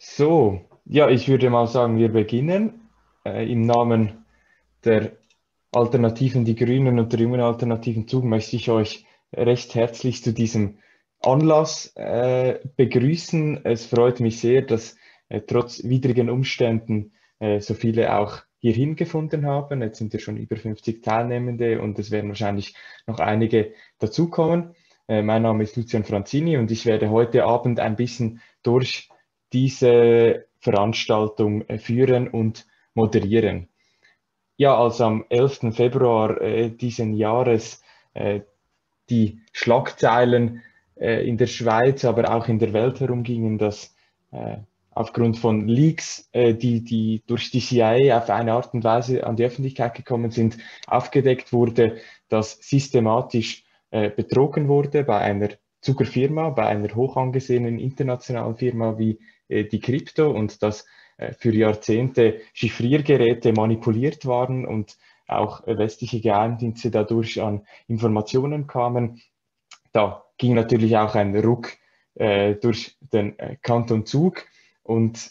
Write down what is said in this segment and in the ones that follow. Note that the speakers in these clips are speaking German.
So, ja, ich würde mal sagen, wir beginnen. Im Namen der Alternativen Die Grünen und der Jungen Alternativen Zug möchte ich euch recht herzlich zu diesem Anlass begrüßen. Es freut mich sehr, dass trotz widrigen Umständen so viele auch hierhin gefunden haben. Jetzt sind ja schon über 50 Teilnehmende und es werden wahrscheinlich noch einige dazukommen. Mein Name ist Lucian Franzini und ich werde heute Abend ein bisschen durch diese Veranstaltung führen und moderieren. Ja, als am 11. Februar diesen Jahres äh, die Schlagzeilen in der Schweiz, aber auch in der Welt herumgingen, dass äh, aufgrund von Leaks, die durch die CIA auf eine Art und Weise an die Öffentlichkeit gekommen sind, aufgedeckt wurde, dass systematisch betrogen wurde bei einer Zuckerfirma, bei einer hoch angesehenen internationalen Firma wie die Krypto und dass für Jahrzehnte Chiffriergeräte manipuliert waren und auch westliche Geheimdienste dadurch an Informationen kamen. Da ging natürlich auch ein Ruck durch den Kanton Zug und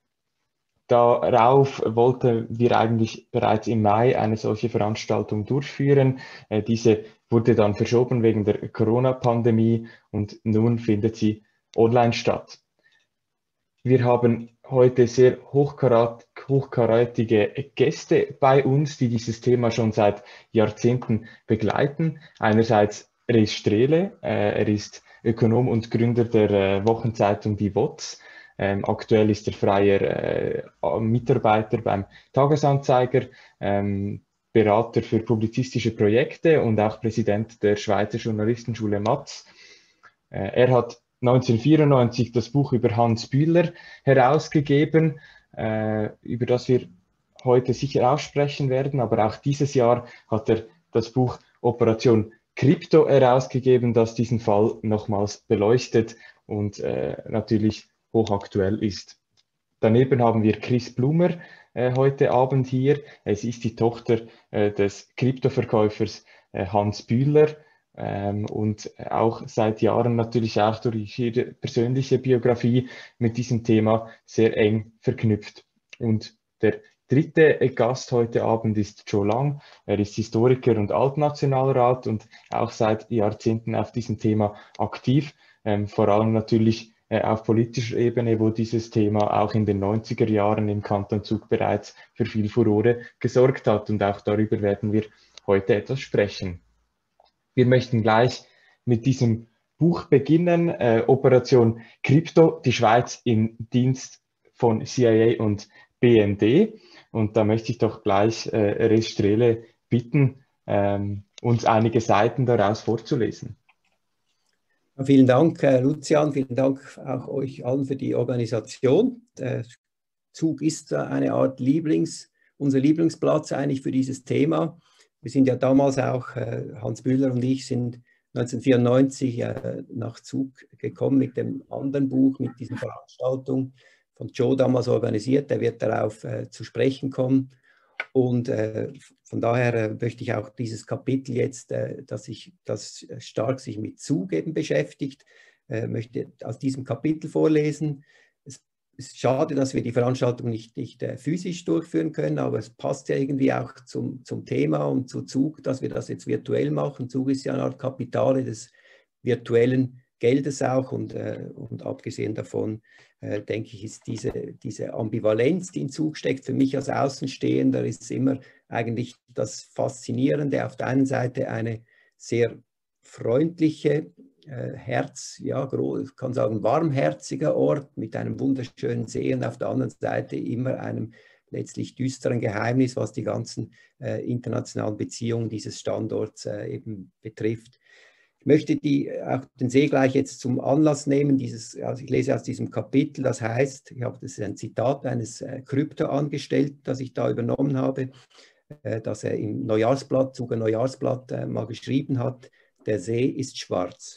darauf wollten wir eigentlich bereits im Mai eine solche Veranstaltung durchführen. Diese wurde dann verschoben wegen der Corona-Pandemie und nun findet sie online statt. Wir haben heute sehr hochkarätige Gäste bei uns, die dieses Thema schon seit Jahrzehnten begleiten. Einerseits Res Strehle, er ist Ökonom und Gründer der Wochenzeitung Die WOZ. Aktuell ist er freier Mitarbeiter beim Tagesanzeiger, Berater für publizistische Projekte und auch Präsident der Schweizer Journalistenschule MAZ. Er hat 1994 das Buch über Hans Bühler herausgegeben, über das wir heute sicher aussprechen werden. Aber auch dieses Jahr hat er das Buch Operation Krypto herausgegeben, das diesen Fall nochmals beleuchtet und natürlich hochaktuell ist. Daneben haben wir Chris Blumer heute Abend hier. Es ist die Tochter des Kryptoverkäufers Hans Bühler und auch seit Jahren natürlich auch durch ihre persönliche Biografie mit diesem Thema sehr eng verknüpft. Und der dritte Gast heute Abend ist Joe Lang. Er ist Historiker und Altnationalrat und auch seit Jahrzehnten auf diesem Thema aktiv, vor allem natürlich auf politischer Ebene, wo dieses Thema auch in den 90er Jahren im Kanton Zug bereits für viel Furore gesorgt hat. Und auch darüber werden wir heute etwas sprechen. Wir möchten gleich mit diesem Buch beginnen, Operation Krypto, die Schweiz im Dienst von CIA und BND. Und da möchte ich doch gleich Res Strehle bitten, uns einige Seiten daraus vorzulesen. Vielen Dank, Lucian. Vielen Dank auch euch allen für die Organisation. Der Zug ist eine Art unser Lieblingsplatz eigentlich für dieses Thema. Wir sind ja damals auch, Hans Bühler und ich sind 1994 nach Zug gekommen mit dem anderen Buch, mit dieser Veranstaltung von Joe damals organisiert. Der wird darauf zu sprechen kommen. Und von daher möchte ich auch dieses Kapitel jetzt, das stark sich mit Zug eben beschäftigt, möchte aus diesem Kapitel vorlesen. Es ist schade, dass wir die Veranstaltung nicht physisch durchführen können, aber es passt ja irgendwie auch zum Thema und zu Zug, dass wir das jetzt virtuell machen. Zug ist ja eine Art Kapitale des virtuellen Geldes auch und abgesehen davon denke ich, ist diese Ambivalenz, die in Zug steckt, für mich als Außenstehender ist immer eigentlich das Faszinierende. Auf der einen Seite eine sehr freundliche, ja, ich kann sagen warmherziger Ort mit einem wunderschönen See und auf der anderen Seite immer einem letztlich düsteren Geheimnis, was die ganzen internationalen Beziehungen dieses Standorts eben betrifft. Ich möchte auch den See gleich jetzt zum Anlass nehmen. Also ich lese aus diesem Kapitel, das heißt, das ist ein Zitat eines Kryptoangestellten, das ich da übernommen habe, das er im Neujahrsblatt, Zuger Neujahrsblatt mal geschrieben hat, der See ist schwarz.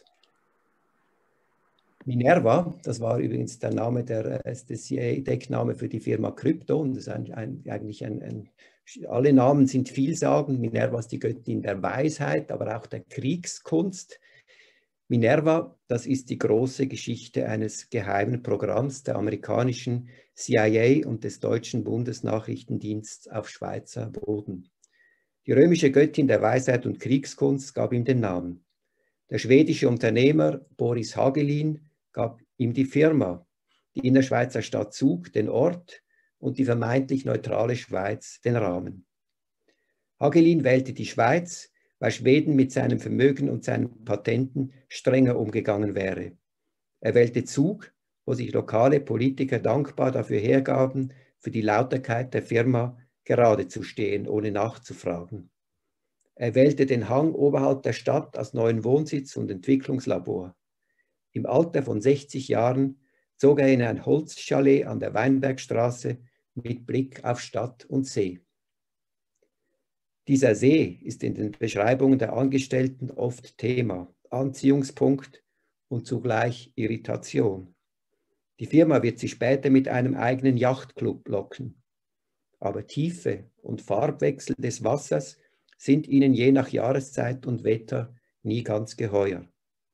Minerva, das war übrigens der Name des CIA-Deckname für die Firma Krypto und das ist eigentlich alle Namen sind vielsagend. Minerva ist die Göttin der Weisheit, aber auch der Kriegskunst. Minerva, das ist die große Geschichte eines geheimen Programms der amerikanischen CIA und des deutschen Bundesnachrichtendienstes auf Schweizer Boden. Die römische Göttin der Weisheit und Kriegskunst gab ihm den Namen. Der schwedische Unternehmer Boris Hagelin gab ihm die Firma, die Innerschweizer Stadt Zug den Ort und die vermeintlich neutrale Schweiz den Rahmen. Hagelin wählte die Schweiz, weil Schweden mit seinem Vermögen und seinen Patenten strenger umgegangen wäre. Er wählte Zug, wo sich lokale Politiker dankbar dafür hergaben, für die Lauterkeit der Firma gerade zu stehen, ohne nachzufragen. Er wählte den Hang oberhalb der Stadt als neuen Wohnsitz und Entwicklungslabor. Im Alter von 60 Jahren zog er in ein Holzchalet an der Weinbergstraße mit Blick auf Stadt und See. Dieser See ist in den Beschreibungen der Angestellten oft Thema, Anziehungspunkt und zugleich Irritation. Die Firma wird sie später mit einem eigenen Yachtclub locken. Aber Tiefe und Farbwechsel des Wassers sind ihnen je nach Jahreszeit und Wetter nie ganz geheuer.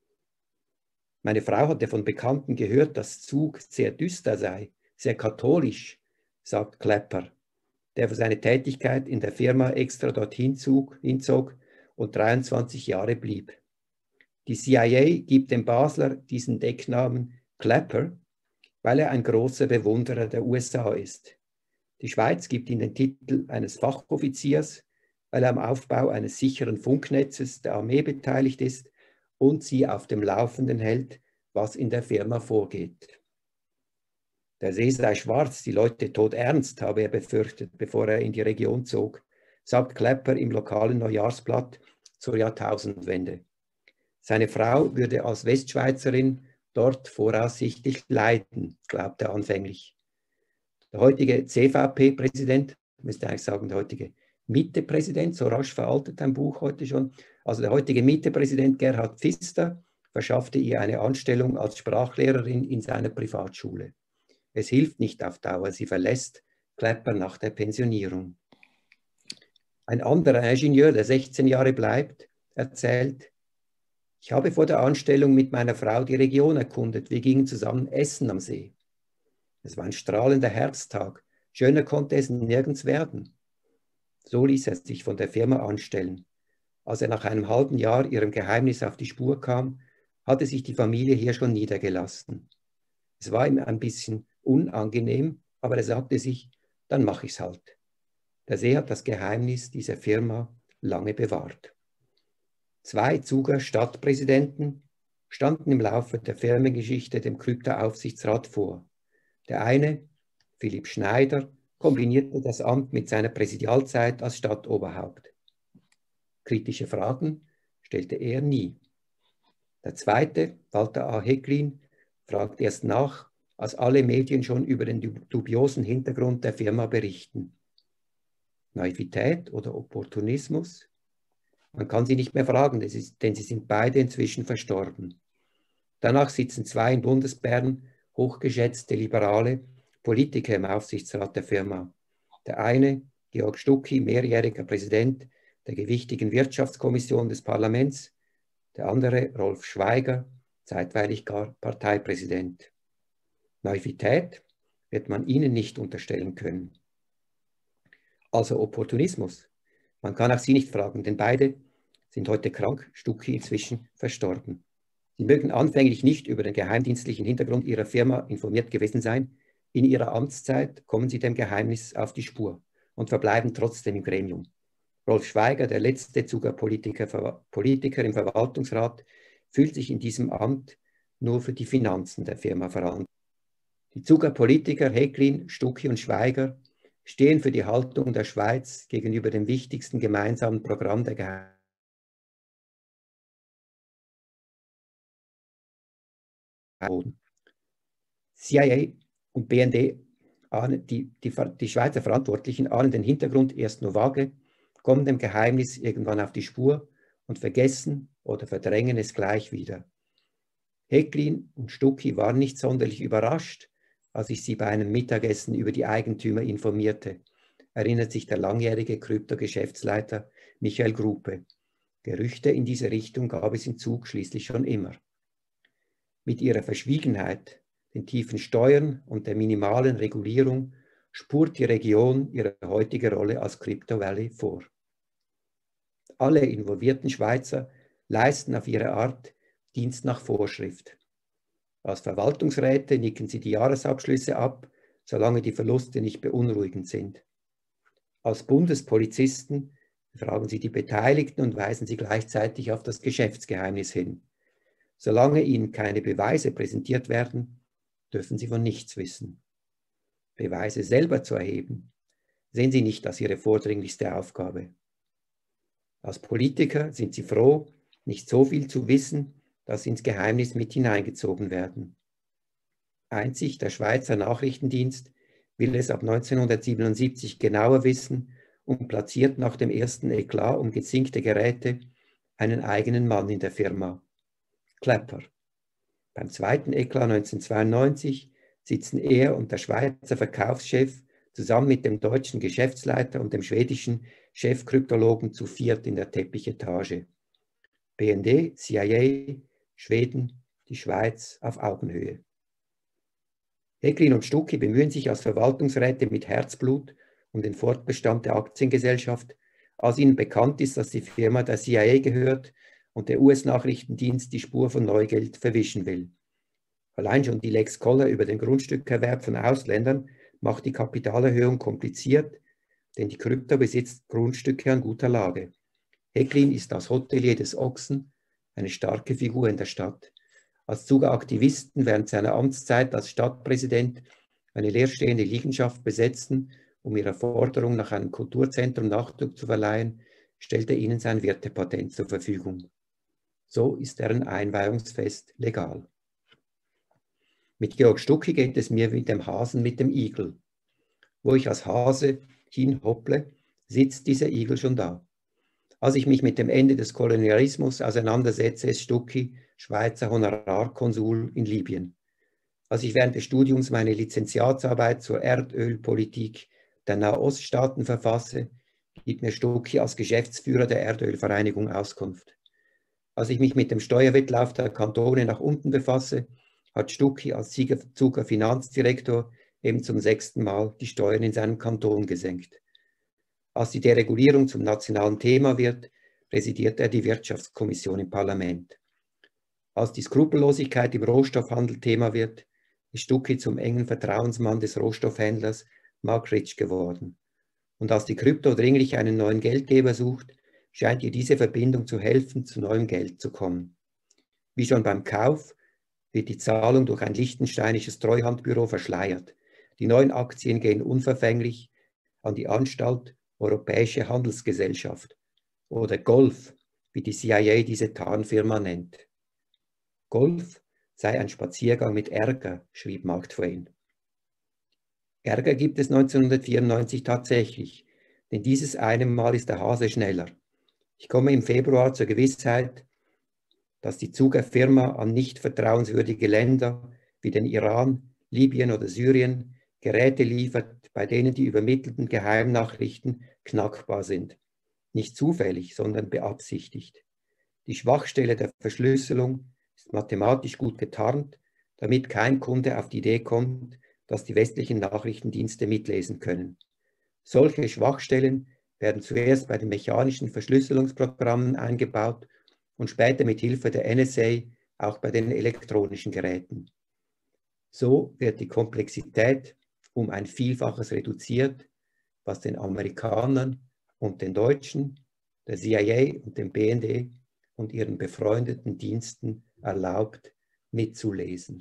Meine Frau hatte von Bekannten gehört, dass Zug sehr düster sei, sehr katholisch, sagt Klepper, der für seine Tätigkeit in der Firma extra dorthin hinzog und 23 Jahre blieb. Die CIA gibt dem Basler diesen Decknamen Klepper, weil er ein großer Bewunderer der USA ist. Die Schweiz gibt ihm den Titel eines Fachoffiziers, weil er am Aufbau eines sicheren Funknetzes der Armee beteiligt ist und sie auf dem Laufenden hält, was in der Firma vorgeht. Der See sei schwarz, die Leute todernst, habe er befürchtet, bevor er in die Region zog, sagt Klepper im lokalen Neujahrsblatt zur Jahrtausendwende. Seine Frau würde als Westschweizerin dort voraussichtlich leiden, glaubt er anfänglich. Der heutige CVP-Präsident, müsste eigentlich sagen, der heutige Mitte-Präsident, so rasch veraltet ein Buch heute schon, also der heutige Mitte-Präsident Gerhard Pfister verschaffte ihr eine Anstellung als Sprachlehrerin in seiner Privatschule. Es hilft nicht auf Dauer, sie verlässt Klepper nach der Pensionierung. Ein anderer Ingenieur, der 16 Jahre bleibt, erzählt, ich habe vor der Anstellung mit meiner Frau die Region erkundet. Wir gingen zusammen essen am See. Es war ein strahlender Herbsttag. Schöner konnte es nirgends werden. So ließ er sich von der Firma anstellen. Als er nach einem halben Jahr ihrem Geheimnis auf die Spur kam, hatte sich die Familie hier schon niedergelassen. Es war ihm ein bisschen unangenehm, aber er sagte sich, dann mache ich es halt. Der See hat das Geheimnis dieser Firma lange bewahrt. 2 Zuger Stadtpräsidenten standen im Laufe der Firmengeschichte dem Krypta-Aufsichtsrat vor. Der eine, Philipp Schneider, kombinierte das Amt mit seiner Präsidialzeit als Stadtoberhaupt. Kritische Fragen stellte er nie. Der zweite, Walter A. Hecklin, fragt erst nach, als alle Medien schon über den dubiosen Hintergrund der Firma berichten. Naivität oder Opportunismus? Man kann sie nicht mehr fragen, denn sie sind beide inzwischen verstorben. Danach sitzen 2 in Bundesbern hochgeschätzte liberale Politiker im Aufsichtsrat der Firma. Der eine, Georg Stucki, mehrjähriger Präsident der gewichtigen Wirtschaftskommission des Parlaments, der andere, Rolf Schweiger, zeitweilig gar Parteipräsident. Naivität wird man ihnen nicht unterstellen können. Also Opportunismus. Man kann auch sie nicht fragen, denn beide sind heute krank, Stucki inzwischen verstorben. Sie mögen anfänglich nicht über den geheimdienstlichen Hintergrund ihrer Firma informiert gewesen sein. In ihrer Amtszeit kommen sie dem Geheimnis auf die Spur und verbleiben trotzdem im Gremium. Rolf Schweiger, der letzte Zuger Politiker im Verwaltungsrat, fühlt sich in diesem Amt nur für die Finanzen der Firma verantwortlich. Die Zuger Politiker Hecklin, Stucki und Schweiger stehen für die Haltung der Schweiz gegenüber dem wichtigsten gemeinsamen Programm der Geheimdienste. CIA und BND, die Schweizer Verantwortlichen, ahnen den Hintergrund erst nur vage, kommen dem Geheimnis irgendwann auf die Spur und vergessen oder verdrängen es gleich wieder. Hecklin und Stucki waren nicht sonderlich überrascht, als ich sie bei einem Mittagessen über die Eigentümer informierte, erinnert sich der langjährige Krypto-Geschäftsleiter Michael Gruppe. Gerüchte in diese Richtung gab es in Zug schließlich schon immer. Mit ihrer Verschwiegenheit, den tiefen Steuern und der minimalen Regulierung spurt die Region ihre heutige Rolle als Crypto Valley vor. Alle involvierten Schweizer leisten auf ihre Art Dienst nach Vorschrift. Als Verwaltungsräte nicken sie die Jahresabschlüsse ab, solange die Verluste nicht beunruhigend sind. Als Bundespolizisten befragen sie die Beteiligten und weisen sie gleichzeitig auf das Geschäftsgeheimnis hin. Solange ihnen keine Beweise präsentiert werden, dürfen sie von nichts wissen. Beweise selber zu erheben, sehen sie nicht als ihre vordringlichste Aufgabe. Als Politiker sind sie froh, nicht so viel zu wissen, dass sie ins Geheimnis mit hineingezogen werden. Einzig der Schweizer Nachrichtendienst will es ab 1977 genauer wissen und platziert nach dem ersten Eklat um gezinkte Geräte einen eigenen Mann in der Firma, Klepper. Beim zweiten Eklat 1992 sitzen er und der Schweizer Verkaufschef zusammen mit dem deutschen Geschäftsleiter und dem schwedischen Chefkryptologen zu viert in der Teppichetage. BND, CIA, Schweden, die Schweiz auf Augenhöhe. Häcklin und Stucki bemühen sich als Verwaltungsräte mit Herzblut um den Fortbestand der Aktiengesellschaft, als ihnen bekannt ist, dass die Firma der CIA gehört und der US-Nachrichtendienst die Spur von Neugeld verwischen will. Allein schon die Lex Koller über den Grundstückerwerb von Ausländern macht die Kapitalerhöhung kompliziert, denn die Krypto besitzt Grundstücke an guter Lage. Häcklin ist als Hotelier des Ochsen eine starke Figur in der Stadt. Als Zuger Aktivisten während seiner Amtszeit als Stadtpräsident eine leerstehende Liegenschaft besetzten, um ihrer Forderung nach einem Kulturzentrum Nachdruck zu verleihen, stellt er ihnen sein Wirtepatent zur Verfügung. So ist deren Einweihungsfest legal. Mit Georg Stucki geht es mir wie dem Hasen mit dem Igel. Wo ich als Hase hinhopple, sitzt dieser Igel schon da. Als ich mich mit dem Ende des Kolonialismus auseinandersetze, ist Stucki Schweizer Honorarkonsul in Libyen. Als ich während des Studiums meine Lizenziatsarbeit zur Erdölpolitik der Nahoststaaten verfasse, gibt mir Stucki als Geschäftsführer der Erdölvereinigung Auskunft. Als ich mich mit dem Steuerwettlauf der Kantone nach unten befasse, hat Stucki als Zuger Finanzdirektor eben zum 6. Mal die Steuern in seinem Kanton gesenkt. Als die Deregulierung zum nationalen Thema wird, präsidiert er die Wirtschaftskommission im Parlament. Als die Skrupellosigkeit im Rohstoffhandel Thema wird, ist Stucki zum engen Vertrauensmann des Rohstoffhändlers Mark Rich geworden. Und als die Krypto dringlich einen neuen Geldgeber sucht, scheint ihr diese Verbindung zu helfen, zu neuem Geld zu kommen. Wie schon beim Kauf wird die Zahlung durch ein liechtensteinisches Treuhandbüro verschleiert. Die neuen Aktien gehen unverfänglich an die Anstalt Europäische Handelsgesellschaft oder Golf, wie die CIA diese Tarnfirma nennt. Golf sei ein Spaziergang mit Ärger, schrieb Mark Twain. Ärger gibt es 1994 tatsächlich, denn dieses eine Mal ist der Hase schneller. Ich komme im Februar zur Gewissheit, dass die Zugerfirma an nicht vertrauenswürdige Länder wie den Iran, Libyen oder Syrien Geräte liefert, bei denen die übermittelten Geheimnachrichten knackbar sind. Nicht zufällig, sondern beabsichtigt. Die Schwachstelle der Verschlüsselung ist mathematisch gut getarnt, damit kein Kunde auf die Idee kommt, dass die westlichen Nachrichtendienste mitlesen können. Solche Schwachstellen werden zuerst bei den mechanischen Verschlüsselungsprogrammen eingebaut und später mit Hilfe der NSA auch bei den elektronischen Geräten. So wird die Komplexität um ein Vielfaches reduziert, was den Amerikanern und den Deutschen, der CIA und dem BND und ihren befreundeten Diensten erlaubt, mitzulesen.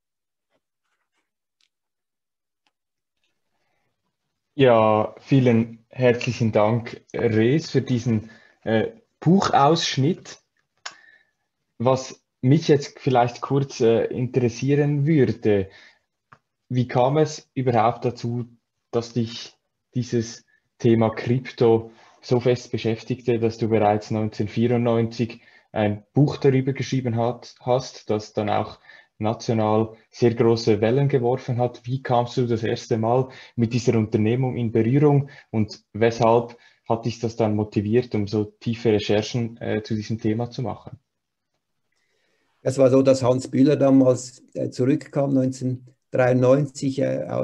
Ja, vielen herzlichen Dank, Rees, für diesen Buchausschnitt. Was mich jetzt vielleicht kurz interessieren würde, wie kam es überhaupt dazu, dass dich dieses Thema Krypto so fest beschäftigte, dass du bereits 1994 ein Buch darüber geschrieben hast, das dann auch national sehr große Wellen geworfen hat. Wie kamst du das erste Mal mit dieser Unternehmung in Berührung und weshalb hat dich das dann motiviert, um so tiefe Recherchen zu diesem Thema zu machen? Es war so, dass Hans Bühler damals zurückkam, 1993,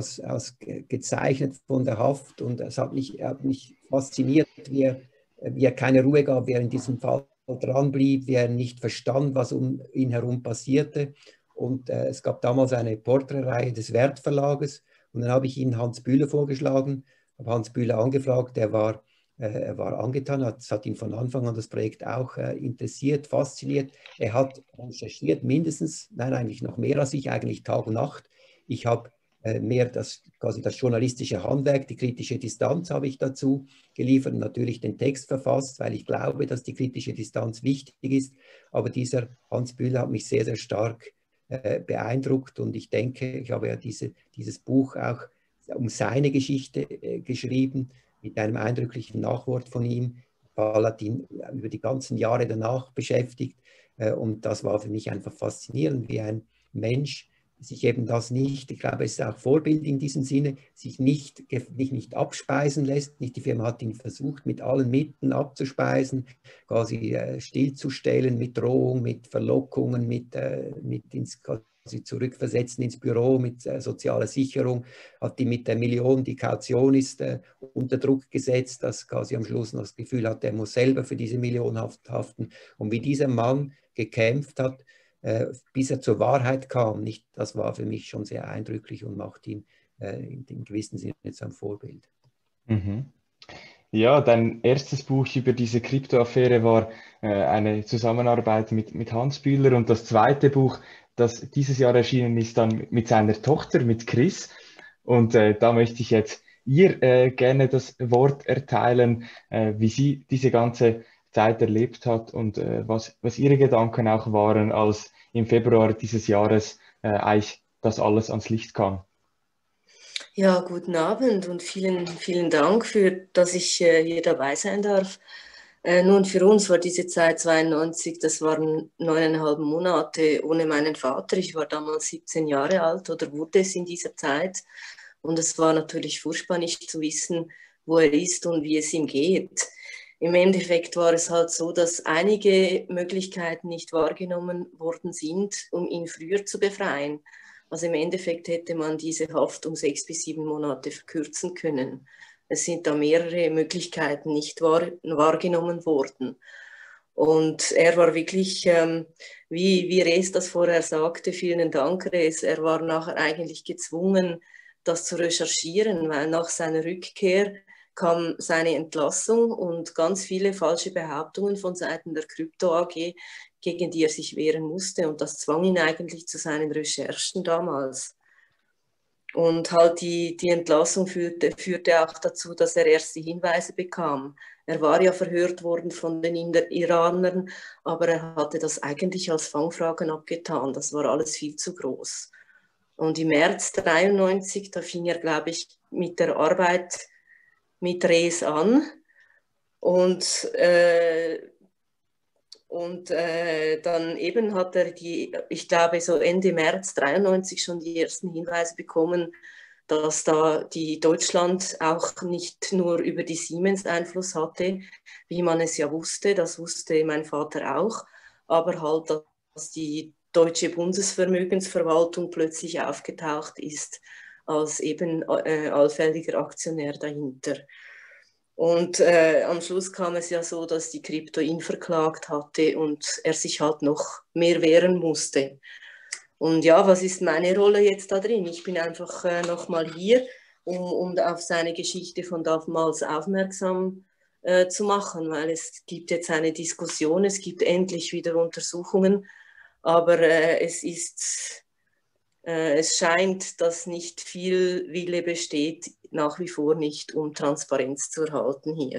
gezeichnet von der Haft, und es hat mich fasziniert, wie er keine Ruhe gab, wie er in diesem Fall dran blieb, wie er nicht verstand, was um ihn herum passierte. Und es gab damals eine Porträtreihe des Werth-Verlages, und dann habe ich Ihnen Hans Bühler vorgeschlagen, habe Hans Bühler angefragt, er war angetan, es hat ihn von Anfang an das Projekt auch interessiert, fasziniert. Er hat recherchiert, mindestens, nein, eigentlich noch mehr als ich, eigentlich Tag und Nacht. Ich habe mehr quasi das journalistische Handwerk, die kritische Distanz habe ich dazu geliefert und natürlich den Text verfasst, weil ich glaube, dass die kritische Distanz wichtig ist. Aber dieser Hans Bühler hat mich sehr, sehr stark beeindruckt, und ich denke, ich habe ja dieses Buch auch um seine Geschichte geschrieben, mit einem eindrücklichen Nachwort von ihm. Der Fall hat ihn über die ganzen Jahre danach beschäftigt, und das war für mich einfach faszinierend, wie ein Mensch sich eben das nicht, ich glaube, es ist auch Vorbild in diesem Sinne, sich nicht abspeisen lässt. Die Firma hat ihn versucht, mit allen Mitteln abzuspeisen, quasi stillzustellen, mit Drohung, mit Verlockungen, mit quasi zurückversetzen ins Büro, mit sozialer Sicherung, hat die mit der Million, die Kaution ist, unter Druck gesetzt, dass quasi am Schluss noch das Gefühl hat, er muss selber für diese Million haften. Und wie dieser Mann gekämpft hat, bis er zur Wahrheit kam, nicht, das war für mich schon sehr eindrücklich und macht ihn in gewissem Sinne zu einem Vorbild. Mhm. Ja, dein erstes Buch über diese Kryptoaffäre war eine Zusammenarbeit mit Hans Bühler, und das zweite Buch, das dieses Jahr erschienen ist, dann mit seiner Tochter, mit Chris. Und da möchte ich jetzt ihr gerne das Wort erteilen, wie sie diese ganze Zeit erlebt hat und was ihre Gedanken auch waren, als im Februar dieses Jahres eigentlich das alles ans Licht kam. Ja, guten Abend und vielen, vielen Dank, dass ich hier dabei sein darf. Nun, für uns war diese Zeit 92, das waren 9,5 Monate ohne meinen Vater. Ich war damals 17 Jahre alt oder wurde es in dieser Zeit. Und es war natürlich furchtbar, nicht zu wissen, wo er ist und wie es ihm geht. Im Endeffekt war es halt so, dass einige Möglichkeiten nicht wahrgenommen worden sind, um ihn früher zu befreien. Also im Endeffekt hätte man diese Haft um 6 bis 7 Monate verkürzen können. Es sind da mehrere Möglichkeiten nicht wahrgenommen worden. Und er war wirklich, wie Rees das vorher sagte, vielen Dank, Rees, er war nachher eigentlich gezwungen, das zu recherchieren, weil nach seiner Rückkehr kam seine Entlassung und ganz viele falsche Behauptungen von Seiten der Krypto AG, gegen die er sich wehren musste. Und das zwang ihn eigentlich zu seinen Recherchen damals. Und halt die Entlassung führte auch dazu, dass er erste Hinweise bekam. Er war ja verhört worden von den Iranern, aber er hatte das eigentlich als Fangfragen abgetan. Das war alles viel zu groß. Und im März 1993, da fing er, glaube ich, mit der Arbeit mit Rees an. Und dann eben hat er ich glaube, so Ende März 1993 schon die ersten Hinweise bekommen, dass da die Deutschland auch nicht nur über die Siemens Einfluss hatte, wie man es ja wusste, das wusste mein Vater auch, aber halt, dass die deutsche Bundesvermögensverwaltung plötzlich aufgetaucht ist als eben allfälliger Aktionär dahinter. Und am Schluss kam es ja so, dass die Krypto ihn verklagt hatte und er sich halt noch mehr wehren musste. Und ja, was ist meine Rolle jetzt da drin? Ich bin einfach nochmal hier, um auf seine Geschichte von damals aufmerksam zu machen, weil es gibt jetzt eine Diskussion, es gibt endlich wieder Untersuchungen, aber es scheint, dass nicht viel Wille besteht, nach wie vor nicht, um Transparenz zu erhalten hier.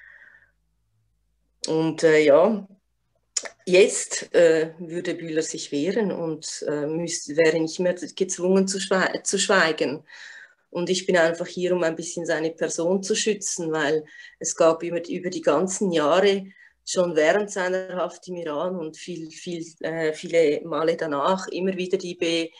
Und ja, jetzt würde Bühler sich wehren und wäre nicht mehr gezwungen zu schweigen. Und ich bin einfach hier, um ein bisschen seine Person zu schützen, weil es gab über die ganzen Jahre, schon während seiner Haft im Iran und viele Male danach, immer wieder die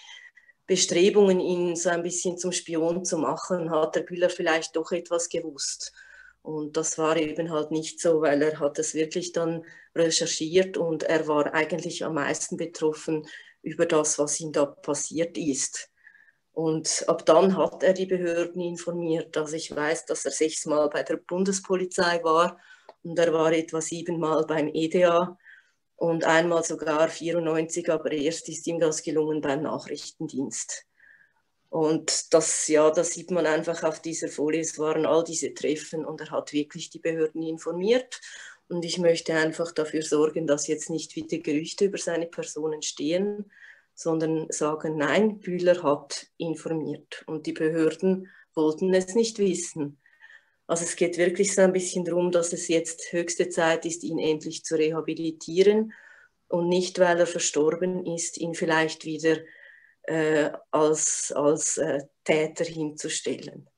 Bestrebungen, ihn so ein bisschen zum Spion zu machen, hat der Bühler vielleicht doch etwas gewusst. Und das war eben halt nicht so, weil er hat es wirklich dann recherchiert und er war eigentlich am meisten betroffen über das, was ihm da passiert ist. Und ab dann hat er die Behörden informiert. Also ich weiß, dass er 6-mal bei der Bundespolizei war und er war etwa 7-mal beim EDA und einmal sogar 94, aber erst ist ihm das gelungen beim Nachrichtendienst. Und das, ja, das sieht man einfach auf dieser Folie, es waren all diese Treffen und er hat wirklich die Behörden informiert. Und ich möchte einfach dafür sorgen, dass jetzt nicht wieder Gerüchte über seine Person entstehen, sondern sagen, nein, Bühler hat informiert und die Behörden wollten es nicht wissen. Also es geht wirklich so ein bisschen darum, dass es jetzt höchste Zeit ist, ihn endlich zu rehabilitieren und nicht, weil er verstorben ist, ihn vielleicht wieder als Täter hinzustellen.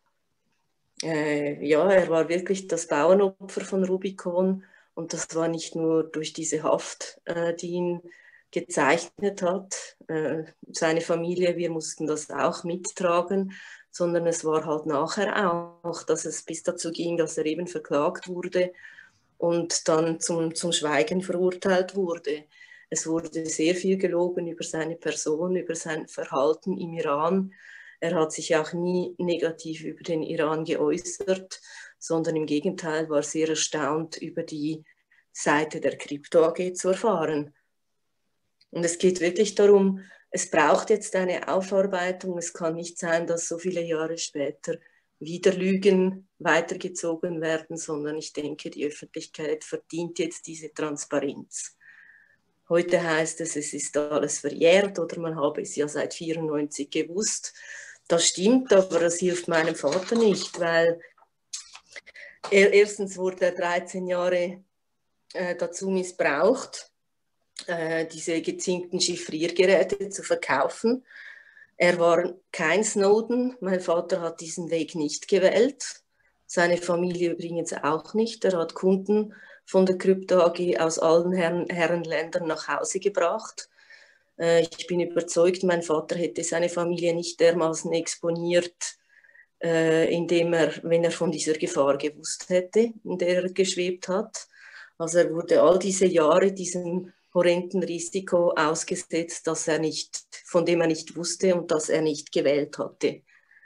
Ja, er war wirklich das Bauernopfer von Rubicon und das war nicht nur durch diese Haft, die ihn gezeichnet hat, seine Familie, wir mussten das auch mittragen, sondern es war halt nachher auch, dass es bis dazu ging, dass er eben verklagt wurde und dann zum Schweigen verurteilt wurde. Es wurde sehr viel gelogen über seine Person, über sein Verhalten im Iran. Er hat sich auch nie negativ über den Iran geäußert, sondern im Gegenteil war sehr erstaunt, über die Seite der Krypto AG zu erfahren. Und es geht wirklich darum, es braucht jetzt eine Aufarbeitung. Es kann nicht sein, dass so viele Jahre später wieder Lügen weitergezogen werden, sondern ich denke, die Öffentlichkeit verdient jetzt diese Transparenz. Heute heißt es, es ist alles verjährt oder man habe es ja seit 1994 gewusst. Das stimmt, aber das hilft meinem Vater nicht, weil erstens wurde er 13 Jahre dazu missbraucht, diese gezinkten Chiffriergeräte zu verkaufen. Er war kein Snowden, mein Vater hat diesen Weg nicht gewählt, seine Familie übrigens auch nicht. Er hat Kunden von der Krypto AG aus allen Herrenländern nach Hause gebracht. Ich bin überzeugt, mein Vater hätte seine Familie nicht dermaßen exponiert, indem wenn er von dieser Gefahr gewusst hätte, in der er geschwebt hat. Also er wurde all diese Jahre diesem horrenden Risiko ausgesetzt, von dem er nicht wusste und das er nicht gewählt hatte.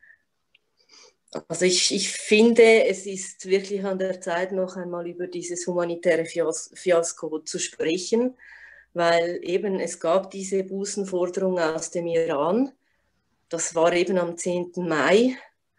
Also ich finde, es ist wirklich an der Zeit, noch einmal über dieses humanitäre Fiasko zu sprechen, weil eben es gab diese Bußenforderung aus dem Iran. Das war eben am 10. Mai.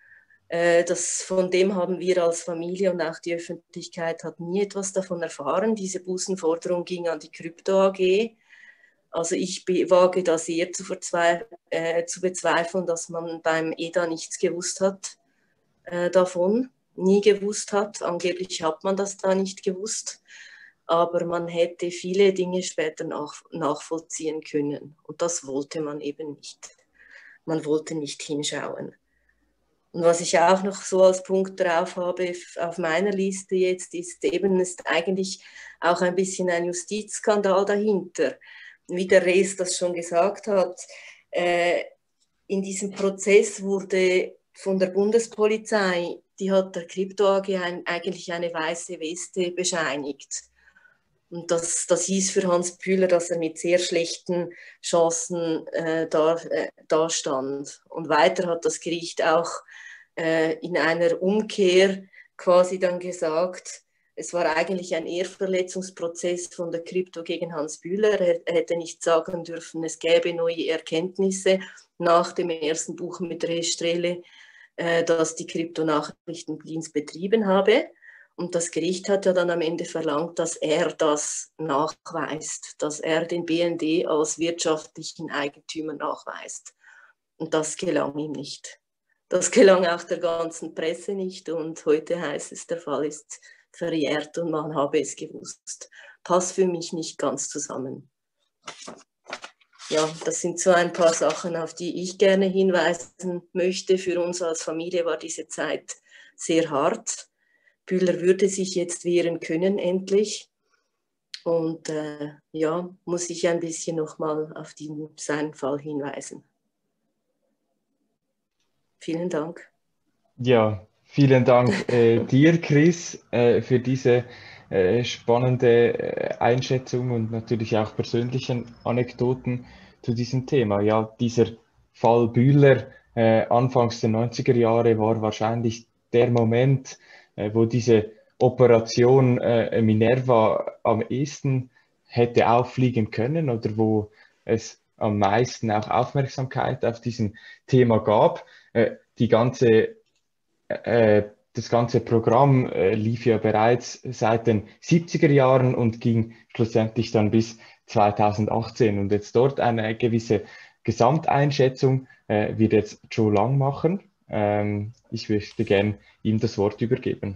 Von dem haben wir als Familie und auch die Öffentlichkeit hat nie etwas davon erfahren. Diese Bußenforderung ging an die Krypto AG. Also ich wage da sehr zu bezweifeln, dass man beim EDA nichts gewusst hat davon, nie gewusst hat. Angeblich hat man das da nicht gewusst, aber man hätte viele Dinge später nachvollziehen können und das wollte man eben nicht. Man wollte nicht hinschauen. Und was ich auch noch so als Punkt drauf habe auf meiner Liste jetzt, ist eigentlich auch ein bisschen ein Justizskandal dahinter. Wie der Rees das schon gesagt hat, in diesem Prozess wurde von der Bundespolizei, die hat der Krypto AG eigentlich eine weiße Weste bescheinigt. Und das hieß für Hans Bühler, dass er mit sehr schlechten Chancen dastand. Und weiter hat das Gericht auch in einer Umkehr quasi dann gesagt, es war eigentlich ein Ehrverletzungsprozess von der Krypto gegen Hans Bühler. Er hätte nicht sagen dürfen, es gäbe neue Erkenntnisse nach dem ersten Buch mit Restrele, das die Krypto-Nachrichtendienst betrieben habe. Und das Gericht hat ja dann am Ende verlangt, dass er das nachweist, dass er den BND als wirtschaftlichen Eigentümer nachweist. Und das gelang ihm nicht. Das gelang auch der ganzen Presse nicht. Und heute heißt es, der Fall ist verjährt und man habe es gewusst. Passt für mich nicht ganz zusammen. Ja, das sind so ein paar Sachen, auf die ich gerne hinweisen möchte. Für uns als Familie war diese Zeit sehr hart. Bühler würde sich jetzt wehren können, endlich. Und ja, muss ich ein bisschen nochmal auf seinen Fall hinweisen. Vielen Dank. Ja, Vielen Dank dir, Chris, für diese spannende Einschätzung und natürlich auch persönlichen Anekdoten zu diesem Thema. Ja, dieser Fall Bühler anfangs der 90er Jahre war wahrscheinlich der Moment, wo diese Operation Minerva am ehesten hätte auffliegen können oder wo es am meisten auch Aufmerksamkeit auf diesem Thema gab. Die ganze das ganze Programm lief ja bereits seit den 70er Jahren und ging schlussendlich dann bis 2018. Und jetzt dort eine gewisse Gesamteinschätzung wird jetzt Joe Lang machen. Ich möchte gern ihm das Wort übergeben.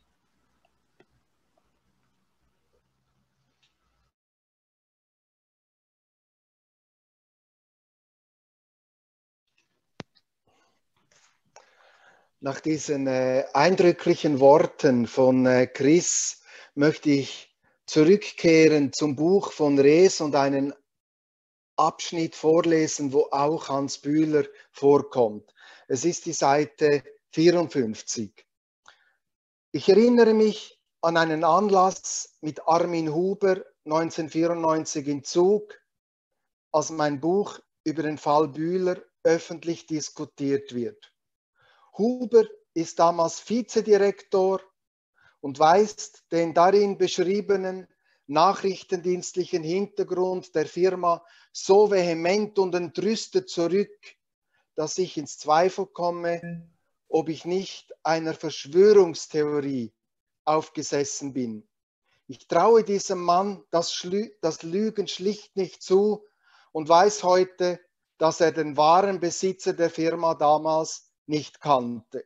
Nach diesen eindrücklichen Worten von Chris möchte ich zurückkehren zum Buch von Rees und einen Abschnitt vorlesen, wo auch Hans Bühler vorkommt. Es ist die Seite 54. Ich erinnere mich an einen Anlass mit Armin Huber 1994 in Zug, als mein Buch über den Fall Bühler öffentlich diskutiert wird. Huber ist damals Vizedirektor und weist den darin beschriebenen nachrichtendienstlichen Hintergrund der Firma so vehement und entrüstet zurück, dass ich ins Zweifel komme, ob ich nicht einer Verschwörungstheorie aufgesessen bin. Ich traue diesem Mann das Lügen schlicht nicht zu und weiß heute, dass er den wahren Besitzer der Firma damals nicht kannte.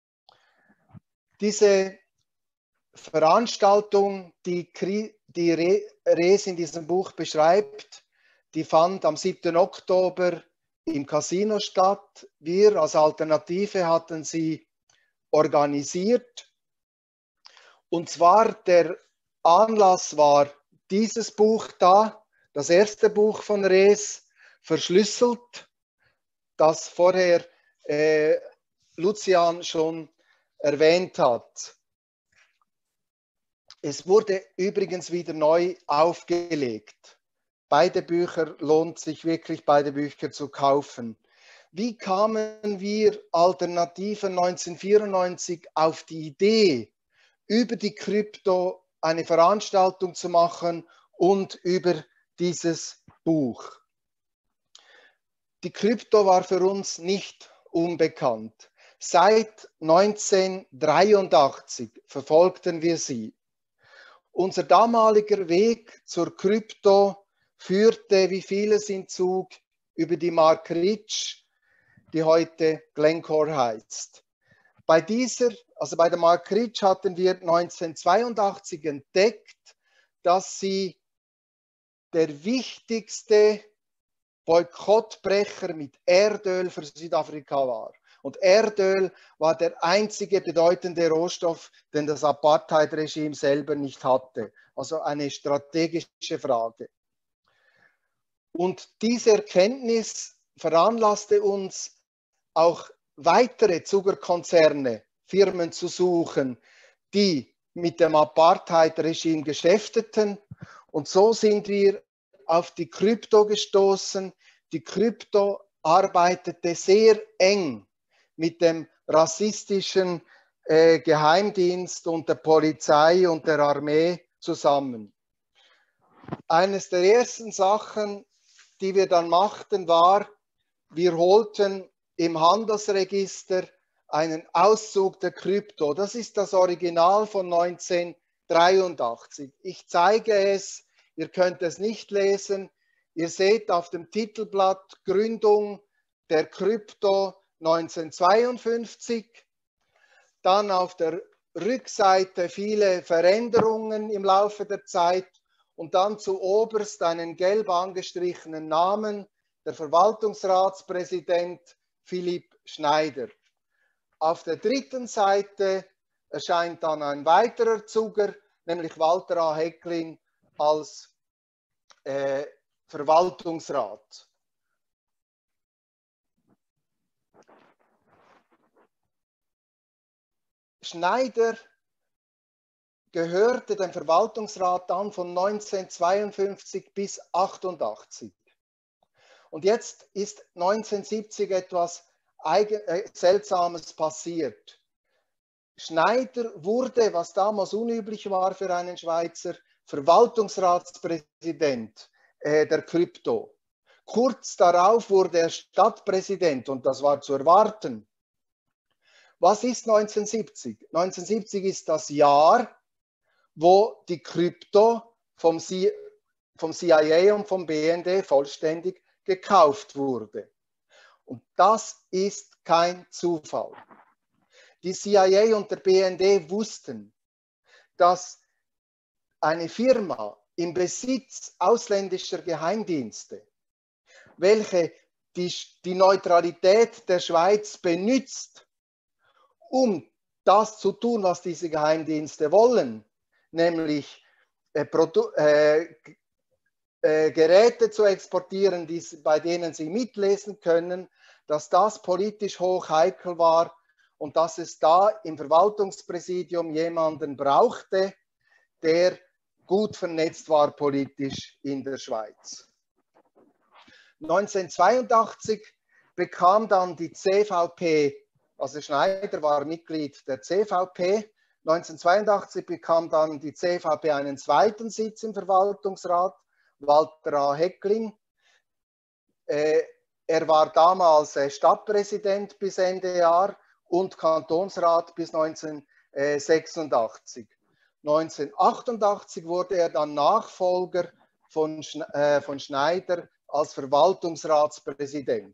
Diese Veranstaltung, die Rees in diesem Buch beschreibt, die fand am 7. Oktober im Casino statt. Wir als Alternative hatten sie organisiert. Und zwar der Anlass war dieses Buch da, das erste Buch von Rees, verschlüsselt, das vorher Lucian schon erwähnt hat. Es wurde übrigens wieder neu aufgelegt. Beide Bücher lohnt sich wirklich, beide Bücher zu kaufen. Wie kamen wir Alternativen 1994 auf die Idee, über die Krypto eine Veranstaltung zu machen und über dieses Buch? Die Krypto war für uns nicht unbekannt. Seit 1983 verfolgten wir sie. Unser damaliger Weg zur Krypto führte, wie vieles in Zug, über die Mark Rich, die heute Glencore heißt. Bei der Mark Rich hatten wir 1982 entdeckt, dass sie der wichtigste Boykottbrecher mit Erdöl für Südafrika war. Und Erdöl war der einzige bedeutende Rohstoff, den das Apartheid-Regime selber nicht hatte. Also eine strategische Frage. Und diese Erkenntnis veranlasste uns, auch weitere Zuckerkonzerne, Firmen zu suchen, die mit dem Apartheid-Regime geschäfteten. Und so sind wir auf die Krypto gestoßen. Die Krypto arbeitete sehr eng mit dem rassistischen Geheimdienst und der Polizei und der Armee zusammen. Eines der ersten Sachen, die wir dann machten, war, wir holten im Handelsregister einen Auszug der Krypto. Das ist das Original von 1983. Ich zeige es, ihr könnt es nicht lesen. Ihr seht auf dem Titelblatt Gründung der Krypto 1952. Dann auf der Rückseite viele Veränderungen im Laufe der Zeit und dann zu oberst einen gelb angestrichenen Namen, der Verwaltungsratspräsident Philipp Schneider. Auf der dritten Seite erscheint dann ein weiterer Zuger, nämlich Walter A. Hecklin als Verwaltungsrat. Schneider gehörte dem Verwaltungsrat dann von 1952 bis 1988. Und jetzt ist 1970 etwas Seltsames passiert. Schneider wurde, was damals unüblich war für einen Schweizer, Verwaltungsratspräsident der Krypto. Kurz darauf wurde er Stadtpräsident und das war zu erwarten. Was ist 1970? 1970 ist das Jahr, wo die Krypto vom CIA und vom BND vollständig gekauft wurde. Und das ist kein Zufall. Die CIA und der BND wussten, dass eine Firma im Besitz ausländischer Geheimdienste, welche die Neutralität der Schweiz benutzt, um das zu tun, was diese Geheimdienste wollen, nämlich Geräte zu exportieren, bei denen sie mitlesen können, dass das politisch hoch heikel war und dass es da im Verwaltungspräsidium jemanden brauchte, der gut vernetzt war politisch in der Schweiz. 1982 bekam dann die CVP, also Schneider war Mitglied der CVP, 1982 bekam dann die CVP einen zweiten Sitz im Verwaltungsrat, Walter A. Heckling. Er war damals Stadtpräsident bis Ende Jahr und Kantonsrat bis 1986. 1988 wurde er dann Nachfolger von Schneider als Verwaltungsratspräsident.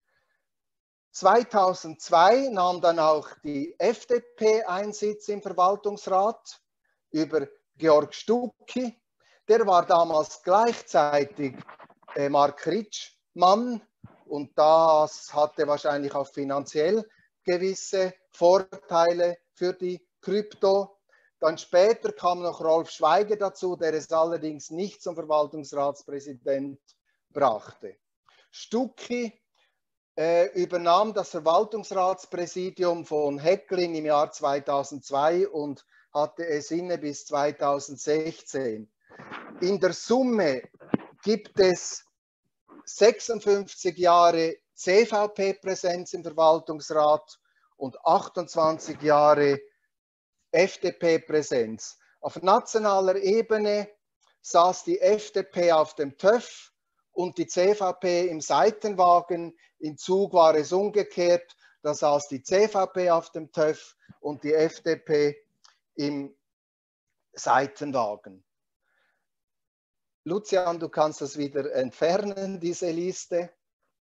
2002 nahm dann auch die FDP einen Sitz im Verwaltungsrat über Georg Stucki. Der war damals gleichzeitig Mark Ritschmann und das hatte wahrscheinlich auch finanziell gewisse Vorteile für die Krypto. Dann später kam noch Rolf Schweiger dazu, der es allerdings nicht zum Verwaltungsratspräsident brachte. Stucki übernahm das Verwaltungsratspräsidium von Heckling im Jahr 2002 und hatte es inne bis 2016. In der Summe gibt es 56 Jahre CVP-Präsenz im Verwaltungsrat und 28 Jahre FDP-Präsenz. Auf nationaler Ebene saß die FDP auf dem TÜV und die CVP im Seitenwagen. Im Zug war es umgekehrt, da saß die CVP auf dem TÜV und die FDP im Seitenwagen. Lucian, du kannst das wieder entfernen, diese Liste.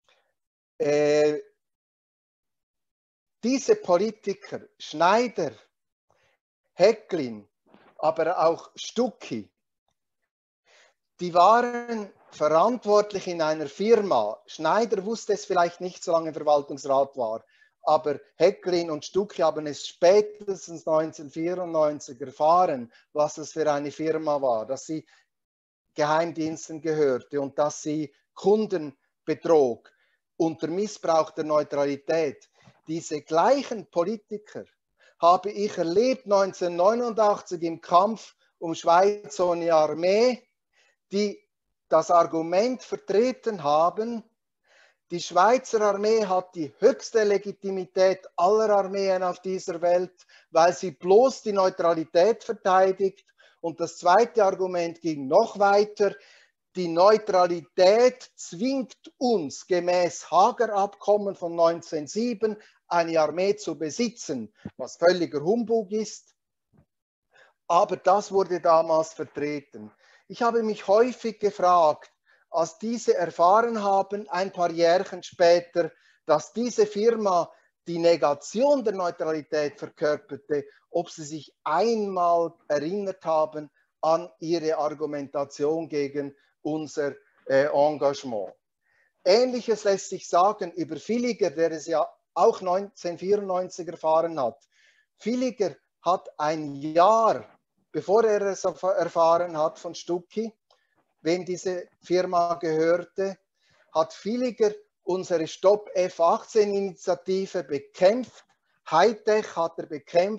Diese Politiker, Schneider, Heckling, aber auch Stucki, die waren verantwortlich in einer Firma. Schneider wusste es vielleicht nicht, solange er Verwaltungsrat war, aber Heckling und Stucki haben es spätestens 1994 erfahren, was das für eine Firma war, dass sie Geheimdiensten gehörte und dass sie Kunden betrog unter Missbrauch der Neutralität. Diese gleichen Politiker habe ich erlebt 1989 im Kampf um Schweiz ohne Armee, die das Argument vertreten haben, die Schweizer Armee hat die höchste Legitimität aller Armeen auf dieser Welt, weil sie bloß die Neutralität verteidigt. Und das zweite Argument ging noch weiter. Die Neutralität zwingt uns gemäß Haager Abkommen von 1907 eine Armee zu besitzen, was völliger Humbug ist. Aber das wurde damals vertreten. Ich habe mich häufig gefragt, als diese erfahren haben, ein paar Jährchen später, dass diese Firma die Negation der Neutralität verkörperte, ob sie sich einmal erinnert haben an ihre Argumentation gegen unser Engagement. Ähnliches lässt sich sagen über Villiger, der es ja auch 1994 erfahren hat. Villiger hat ein Jahr, bevor er es erfahren hat von Stucki, wem diese Firma gehörte, hat Villiger unsere Stop F-18-Initiative bekämpft. Hightech hat er bekämpft,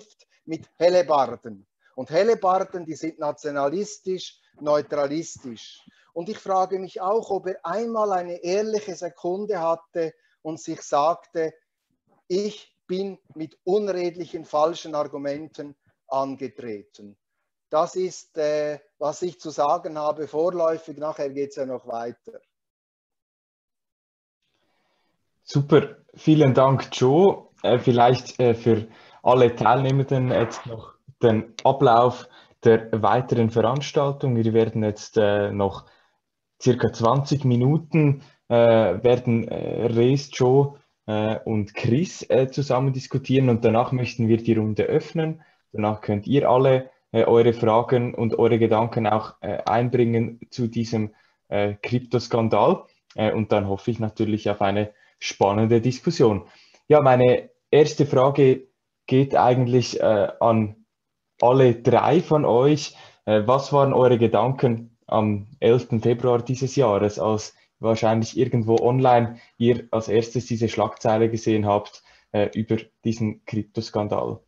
mit Hellebarden. Und Hellebarden, die sind nationalistisch, neutralistisch. Und ich frage mich auch, ob er einmal eine ehrliche Sekunde hatte und sich sagte, ich bin mit unredlichen, falschen Argumenten angetreten. Das ist, was ich zu sagen habe, vorläufig. Nachher geht es ja noch weiter. Super, vielen Dank, Joe. Vielleicht für alle Teilnehmenden jetzt noch den Ablauf der weiteren Veranstaltung. Wir werden jetzt noch circa 20 Minuten werden Rees, Joe und Chris zusammen diskutieren und danach möchten wir die Runde öffnen. Danach könnt ihr alle eure Fragen und eure Gedanken auch einbringen zu diesem Kryptoskandal und dann hoffe ich natürlich auf eine spannende Diskussion. Ja, meine erste Frage geht eigentlich an alle drei von euch. Was waren eure Gedanken am 11. Februar dieses Jahres, als wahrscheinlich irgendwo online ihr als erstes diese Schlagzeile gesehen habt über diesen Kryptoskandal?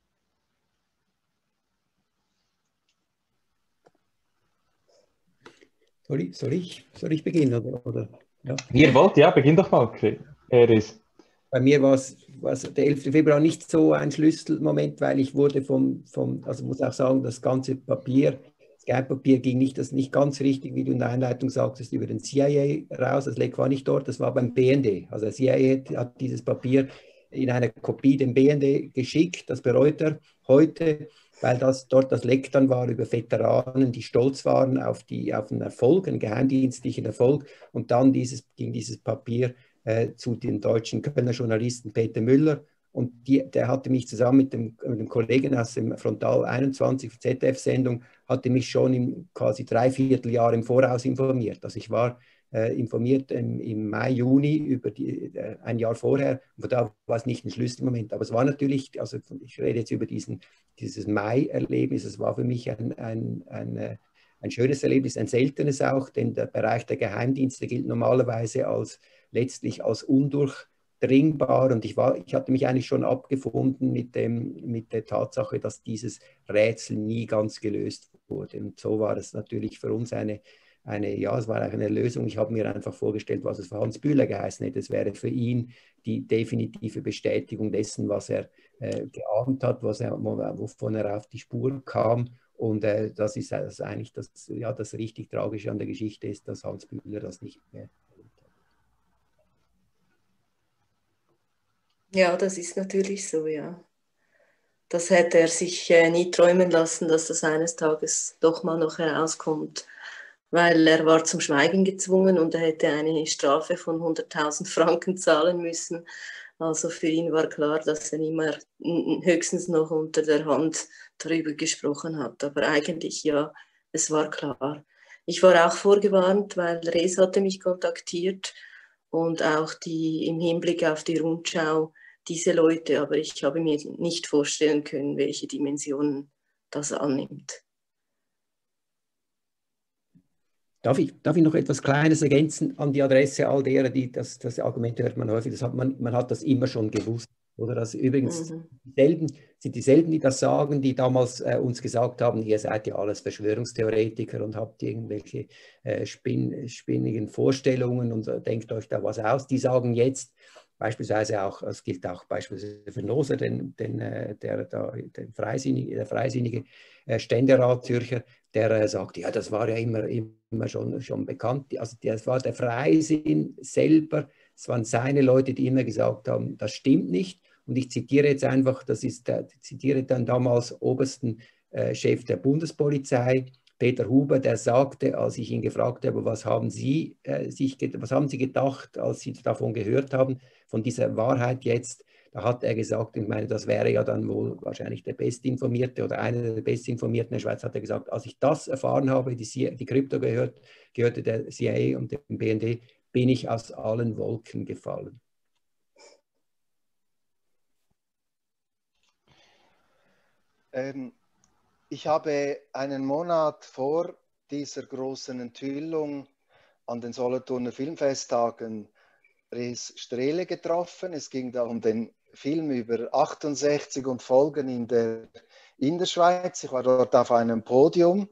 Soll ich beginnen? Oder? Ja. Wie ihr wollt, ja, beginn doch mal, Eris. Bei mir war es der 11. Februar nicht so ein Schlüsselmoment, weil ich wurde also muss auch sagen, das ganze Papier, das Geheimpapier ging nicht ganz richtig, wie du in der Einleitung sagtest, über den CIA raus. Das Leck war nicht dort, das war beim BND. Also der CIA hat dieses Papier in einer Kopie dem BND geschickt, das bereut er heute, weil dort das Leck dann war über Veteranen, die stolz waren auf einen Erfolg, einen geheimdienstlichen Erfolg. Und dann ging dieses Papier zu dem deutschen Kölner Journalisten Peter Müller. Und der hatte mich zusammen mit dem Kollegen aus dem Frontal 21 ZDF-Sendung, hatte mich schon quasi 3/4 Jahr im Voraus informiert. Also ich war informiert im Mai, Juni über ein Jahr vorher. Und da war es nicht ein Schlüsselmoment. Aber es war natürlich, also ich rede jetzt über dieses Mai-Erlebnis, es war für mich ein schönes Erlebnis, ein seltenes auch, denn der Bereich der Geheimdienste gilt normalerweise letztlich als undurchdringbar und ich hatte mich eigentlich schon abgefunden mit der Tatsache, dass dieses Rätsel nie ganz gelöst wurde. Und so war es natürlich für uns es war eine Lösung. Ich habe mir einfach vorgestellt, was es für Hans Bühler geheißen hätte. Es wäre für ihn die definitive Bestätigung dessen, was er geahnt hat, wovon er auf die Spur kam. Und das ist eigentlich das richtig Tragische an der Geschichte ist, dass Hans Bühler das nicht mehr erlebt hat. Ja, das ist natürlich so, ja. Das hätte er sich nie träumen lassen, dass das eines Tages doch mal noch herauskommt, weil er war zum Schweigen gezwungen und er hätte eine Strafe von 100.000 Franken zahlen müssen. Also für ihn war klar, dass er immer höchstens noch unter der Hand darüber gesprochen hat. Aber eigentlich ja, es war klar. Ich war auch vorgewarnt, weil Rees hatte mich kontaktiert und auch im Hinblick auf die Rundschau diese Leute, aber ich habe mir nicht vorstellen können, welche Dimensionen das annimmt. Darf ich noch etwas Kleines ergänzen an die Adresse all derer, die das Argument hört man häufig, man hat das immer schon gewusst. Oder das übrigens sind dieselben, die das sagen, die damals uns gesagt haben, ihr seid ja alles Verschwörungstheoretiker und habt irgendwelche spinnigen Vorstellungen und denkt euch da was aus. Die sagen jetzt beispielsweise auch, das gilt auch beispielsweise für Noser, der freisinnige Ständerat Zürcher, der sagt, ja, das war ja immer schon bekannt. Also das war der Freisinn selber, es waren seine Leute, die immer gesagt haben, das stimmt nicht. Und ich zitiere jetzt einfach, zitiere dann damals obersten Chef der Bundespolizei, Peter Huber, der sagte, als ich ihn gefragt habe, was haben Sie gedacht, als Sie davon gehört haben, von dieser Wahrheit jetzt, da hat er gesagt, ich meine, das wäre ja dann wohl wahrscheinlich der Bestinformierte oder einer der Bestinformierten in der Schweiz, hat er gesagt, als ich das erfahren habe, die Krypto gehörte der CIA und dem BND, bin ich aus allen Wolken gefallen. Ich habe einen Monat vor dieser großen Enthüllung an den Solothurner Filmfesttagen Rees Strehle getroffen. Es ging da um den Film über 68 und Folgen in der in der Schweiz. Ich war dort auf einem Podium.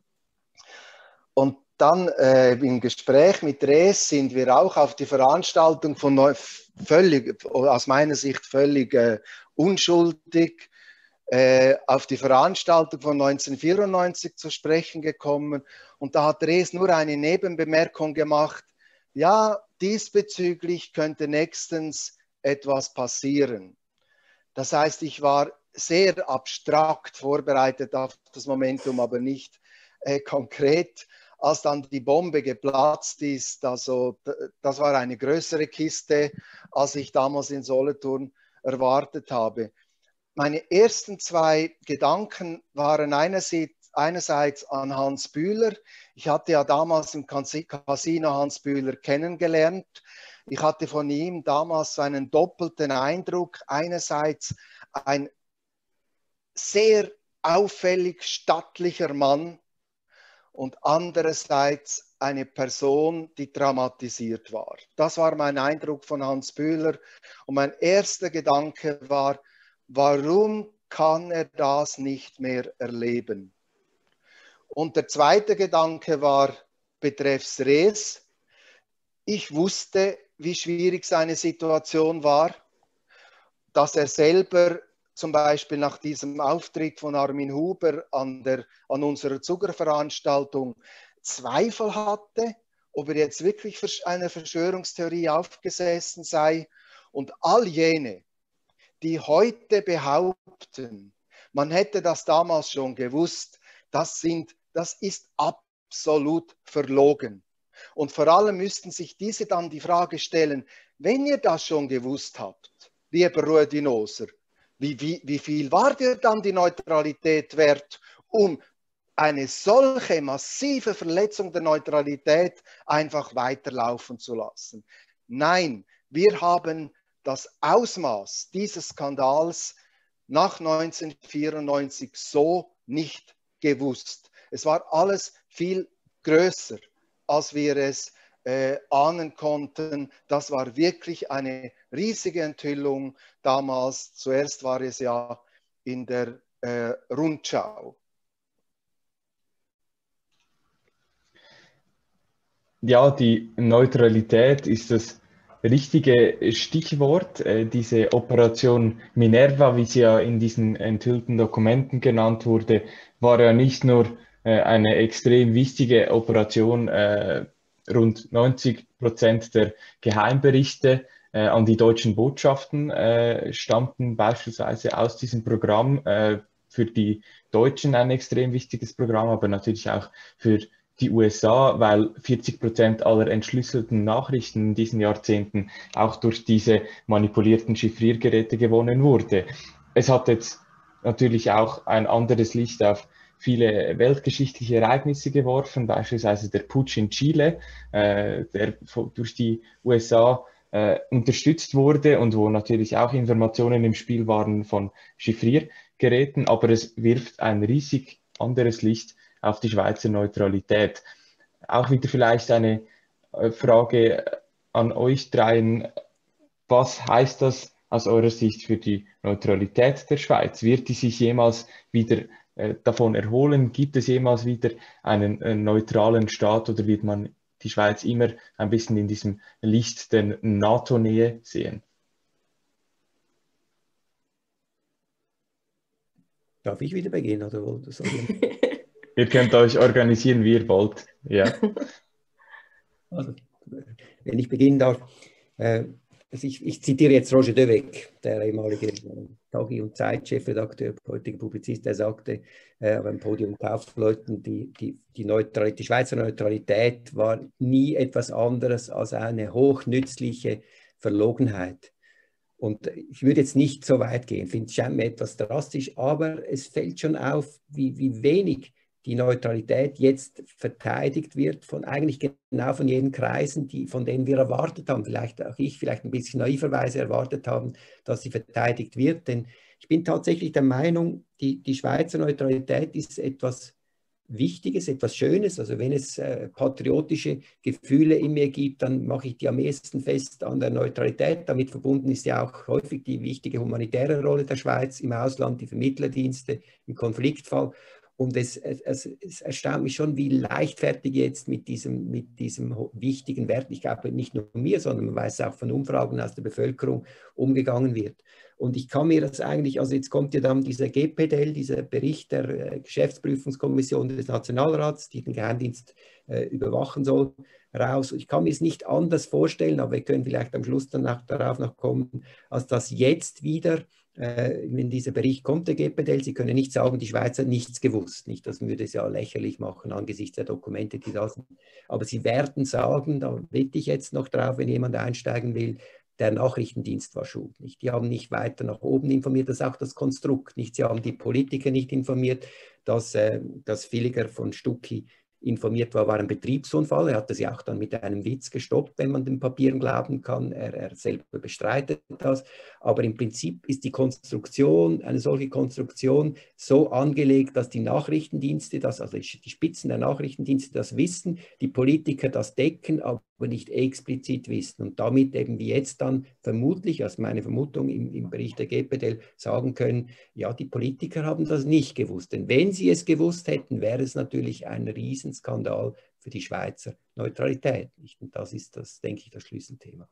Und dann im Gespräch mit Res sind wir auch auf die Veranstaltung von völlig, aus meiner Sicht völlig unschuldig, auf die Veranstaltung von 1994 zu sprechen gekommen. Und da hat Res nur eine Nebenbemerkung gemacht, ja, diesbezüglich könnte nächstens etwas passieren. Das heißt, ich war sehr abstrakt vorbereitet auf das Momentum, aber nicht konkret. Als dann die Bombe geplatzt ist, also das war eine größere Kiste, als ich damals in Solothurn erwartet habe. Meine ersten zwei Gedanken waren einerseits an Hans Bühler. Ich hatte ja damals im Casino Hans Bühler kennengelernt. Ich hatte von ihm damals so einen doppelten Eindruck. Einerseits ein sehr auffällig stattlicher Mann und andererseits eine Person, die traumatisiert war. Das war mein Eindruck von Hans Bühler. Und mein erster Gedanke war, warum kann er das nicht mehr erleben? Und der zweite Gedanke war betreffs Res. Ich wusste, wie schwierig seine Situation war, dass er selber zum Beispiel nach diesem Auftritt von Armin Huber an unserer Zuckerveranstaltung Zweifel hatte, ob er jetzt wirklich einer Verschwörungstheorie aufgesessen sei. Und all jene, die heute behaupten, man hätte das damals schon gewusst, das ist absolut verlogen. Und vor allem müssten sich diese dann die Frage stellen, wenn ihr das schon gewusst habt, lieber Ruedinoser, wie viel war dir dann die Neutralität wert, um eine solche massive Verletzung der Neutralität einfach weiterlaufen zu lassen? Nein, wir haben das Ausmaß dieses Skandals nach 1994 so nicht gewusst. Es war alles viel größer, als wir es ahnen konnten. Das war wirklich eine riesige Enthüllung damals. Zuerst war es ja in der Rundschau. Ja, die Neutralität ist das richtige Stichwort. Diese Operation Minerva, wie sie ja in diesen enthüllten Dokumenten genannt wurde, war ja nicht nur eine extrem wichtige Operation. Rund 90% der Geheimberichte an die deutschen Botschaften stammten beispielsweise aus diesem Programm. Für die Deutschen ein extrem wichtiges Programm, aber natürlich auch für die USA, weil 40% aller entschlüsselten Nachrichten in diesen Jahrzehnten auch durch diese manipulierten Chiffriergeräte gewonnen wurde. Es hat jetzt natürlich auch ein anderes Licht auf viele weltgeschichtliche Ereignisse geworfen, beispielsweise der Putsch in Chile, der durch die USA unterstützt wurde und wo natürlich auch Informationen im Spiel waren von Chiffriergeräten, aber es wirft ein riesig anderes Licht auf die Schweizer Neutralität. Auch wieder vielleicht eine Frage an euch dreien. Was heißt das aus eurer Sicht für die Neutralität der Schweiz? Wird die sich jemals wieder davon erholen? Gibt es jemals wieder einen neutralen Staat oder wird man die Schweiz immer ein bisschen in diesem Licht der NATO-Nähe sehen? Darf ich wieder beginnen? Oder Ihr könnt euch organisieren, wie ihr wollt. Ja. Also, wenn ich beginnen darf, ich zitiere jetzt Roger Devec, der ehemalige Tagi- und Zeit-Chefredakteur, heutiger Publizist, der sagte beim Podium Kaufleuten, die Schweizer Neutralität war nie etwas anderes als eine hochnützliche Verlogenheit. Und ich würde jetzt nicht so weit gehen, finde es schon etwas drastisch, aber es fällt schon auf, wie wenig die Neutralität jetzt verteidigt wird, eigentlich genau von jenen Kreisen, von denen wir erwartet haben, vielleicht auch ich, vielleicht ein bisschen naiverweise erwartet haben, dass sie verteidigt wird. Denn ich bin tatsächlich der Meinung, die Schweizer Neutralität ist etwas Wichtiges, etwas Schönes. Also wenn es patriotische Gefühle in mir gibt, dann mache ich die am ehesten fest an der Neutralität. Damit verbunden ist ja auch häufig die wichtige humanitäre Rolle der Schweiz im Ausland, die Vermittlerdienste im Konfliktfall. Und es erstaunt mich schon, wie leichtfertig jetzt mit diesem wichtigen Wert, ich glaube nicht nur mir, sondern man weiß auch von Umfragen aus der Bevölkerung, umgegangen wird. Und ich kann mir das eigentlich, also jetzt kommt ja dann dieser GPDL, dieser Bericht der Geschäftsprüfungskommission des Nationalrats, die den Geheimdienst überwachen soll, raus. Ich kann mir es nicht anders vorstellen, aber wir können vielleicht am Schluss dann darauf noch kommen, als dass jetzt wieder, wenn dieser Bericht kommt, der GPDL, Sie können nicht sagen, die Schweiz hat nichts gewusst. Nicht, das würde es ja lächerlich machen angesichts der Dokumente, die da sind. Aber Sie werden sagen, da wette ich jetzt noch drauf, wenn jemand einsteigen will, der Nachrichtendienst war schuld. Nicht? Die haben nicht weiter nach oben informiert, das ist auch das Konstrukt. Nicht? Sie haben die Politiker nicht informiert, dass Villiger von Stucki informiert war ein Betriebsunfall. Er hat das ja auch dann mit einem Witz gestoppt, wenn man den Papieren glauben kann. Er selber bestreitet das. Aber im Prinzip ist die Konstruktion, eine solche Konstruktion so angelegt, dass die Nachrichtendienste, also die Spitzen der Nachrichtendienste das wissen, die Politiker das decken, aber nicht explizit wissen. Und damit eben wie jetzt dann vermutlich, also meine Vermutung im Bericht der GPDL, sagen können, ja, die Politiker haben das nicht gewusst. Denn wenn sie es gewusst hätten, wäre es natürlich ein Riesenskandal für die Schweizer Neutralität. Und das ist das, denke ich, das Schlüsselthema.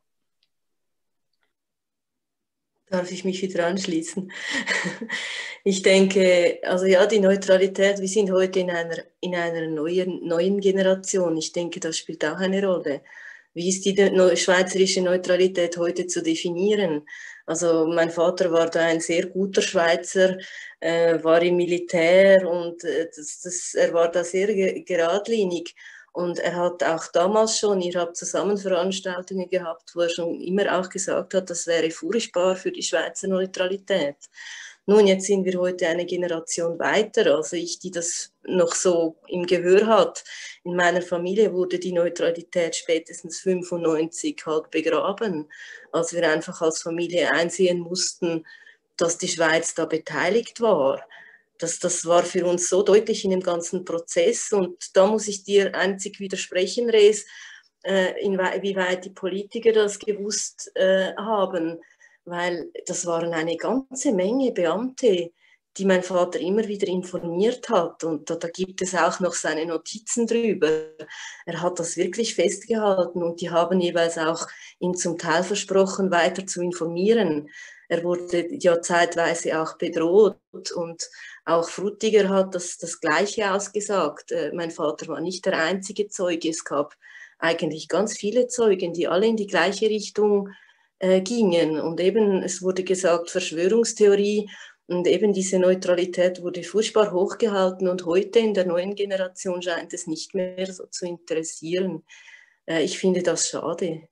Darf ich mich wieder anschließen? Ich denke, also ja, die Neutralität, wir sind heute in einer neuen Generation. Ich denke, das spielt auch eine Rolle. Wie ist die schweizerische Neutralität heute zu definieren? Also mein Vater war da ein sehr guter Schweizer, war im Militär und er war da sehr geradlinig. Und er hat auch damals schon, ihr habt zusammen Veranstaltungen gehabt, wo er schon immer auch gesagt hat, das wäre furchtbar für die Schweizer Neutralität. Nun, jetzt sind wir heute eine Generation weiter, also ich, die das noch so im Gehör hat. In meiner Familie wurde die Neutralität spätestens 1995 halt begraben, als wir einfach als Familie einsehen mussten, dass die Schweiz da beteiligt war. Das war für uns so deutlich in dem ganzen Prozess und da muss ich dir einzig widersprechen, Rees, inwieweit die Politiker das gewusst haben, weil das waren eine ganze Menge Beamte, die mein Vater immer wieder informiert hat und da gibt es auch noch seine Notizen drüber. Er hat das wirklich festgehalten und die haben jeweils auch ihm zum Teil versprochen, weiter zu informieren. Er wurde ja zeitweise auch bedroht und auch Frutiger hat das Gleiche ausgesagt. Mein Vater war nicht der einzige Zeuge. Es gab eigentlich ganz viele Zeugen, die alle in die gleiche Richtung gingen. Und eben, es wurde gesagt, Verschwörungstheorie und eben diese Neutralität wurde furchtbar hochgehalten und heute in der neuen Generation scheint es nicht mehr so zu interessieren. Ich finde das schade.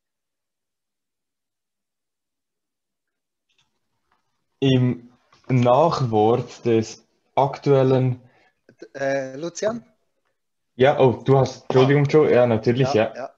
Im Nachwort des aktuellen... Lucian? Ja, oh, du hast, Entschuldigung, Joe, ja, natürlich, ja.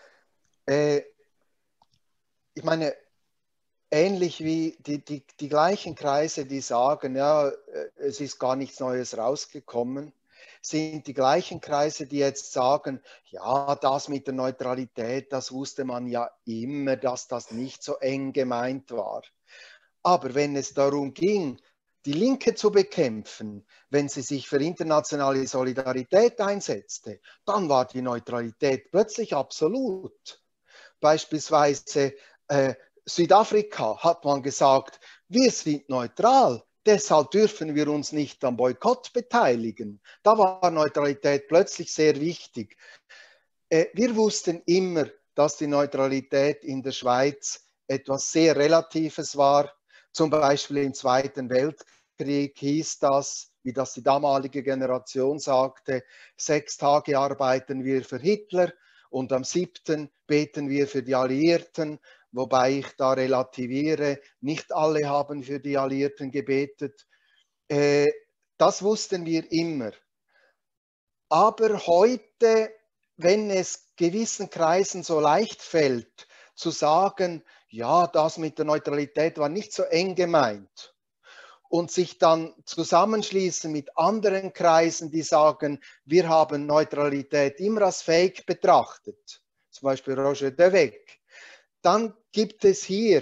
Ich meine, ähnlich wie die gleichen Kreise, die sagen, ja, es ist gar nichts Neues rausgekommen, sind die gleichen Kreise, die jetzt sagen, ja, das mit der Neutralität, das wusste man ja immer, dass das nicht so eng gemeint war. Aber wenn es darum ging, die Linke zu bekämpfen, wenn sie sich für internationale Solidarität einsetzte, dann war die Neutralität plötzlich absolut. Beispielsweise Südafrika hat man gesagt, wir sind neutral, deshalb dürfen wir uns nicht am Boykott beteiligen. Da war Neutralität plötzlich sehr wichtig. Wir wussten immer, dass die Neutralität in der Schweiz etwas sehr Relatives war. Zum Beispiel im Zweiten Weltkrieg hieß das, wie das die damalige Generation sagte, 6 Tage arbeiten wir für Hitler und am 7. beten wir für die Alliierten, wobei ich da relativiere, nicht alle haben für die Alliierten gebetet. Das wussten wir immer. Aber heute, wenn es gewissen Kreisen so leicht fällt, zu sagen, ja, das mit der Neutralität war nicht so eng gemeint. und sich dann zusammenschließen mit anderen Kreisen, die sagen, wir haben Neutralität immer als Fake betrachtet, zum Beispiel Roger Devec, dann gibt es hier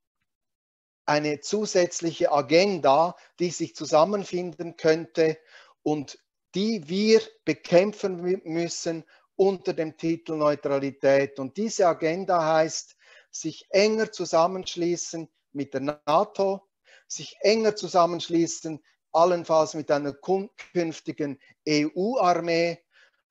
eine zusätzliche Agenda, die sich zusammenfinden könnte und die wir bekämpfen müssen unter dem Titel Neutralität. Und diese Agenda heißt, sich enger zusammenschließen mit der NATO, sich enger zusammenschließen, allenfalls mit einer künftigen EU-Armee,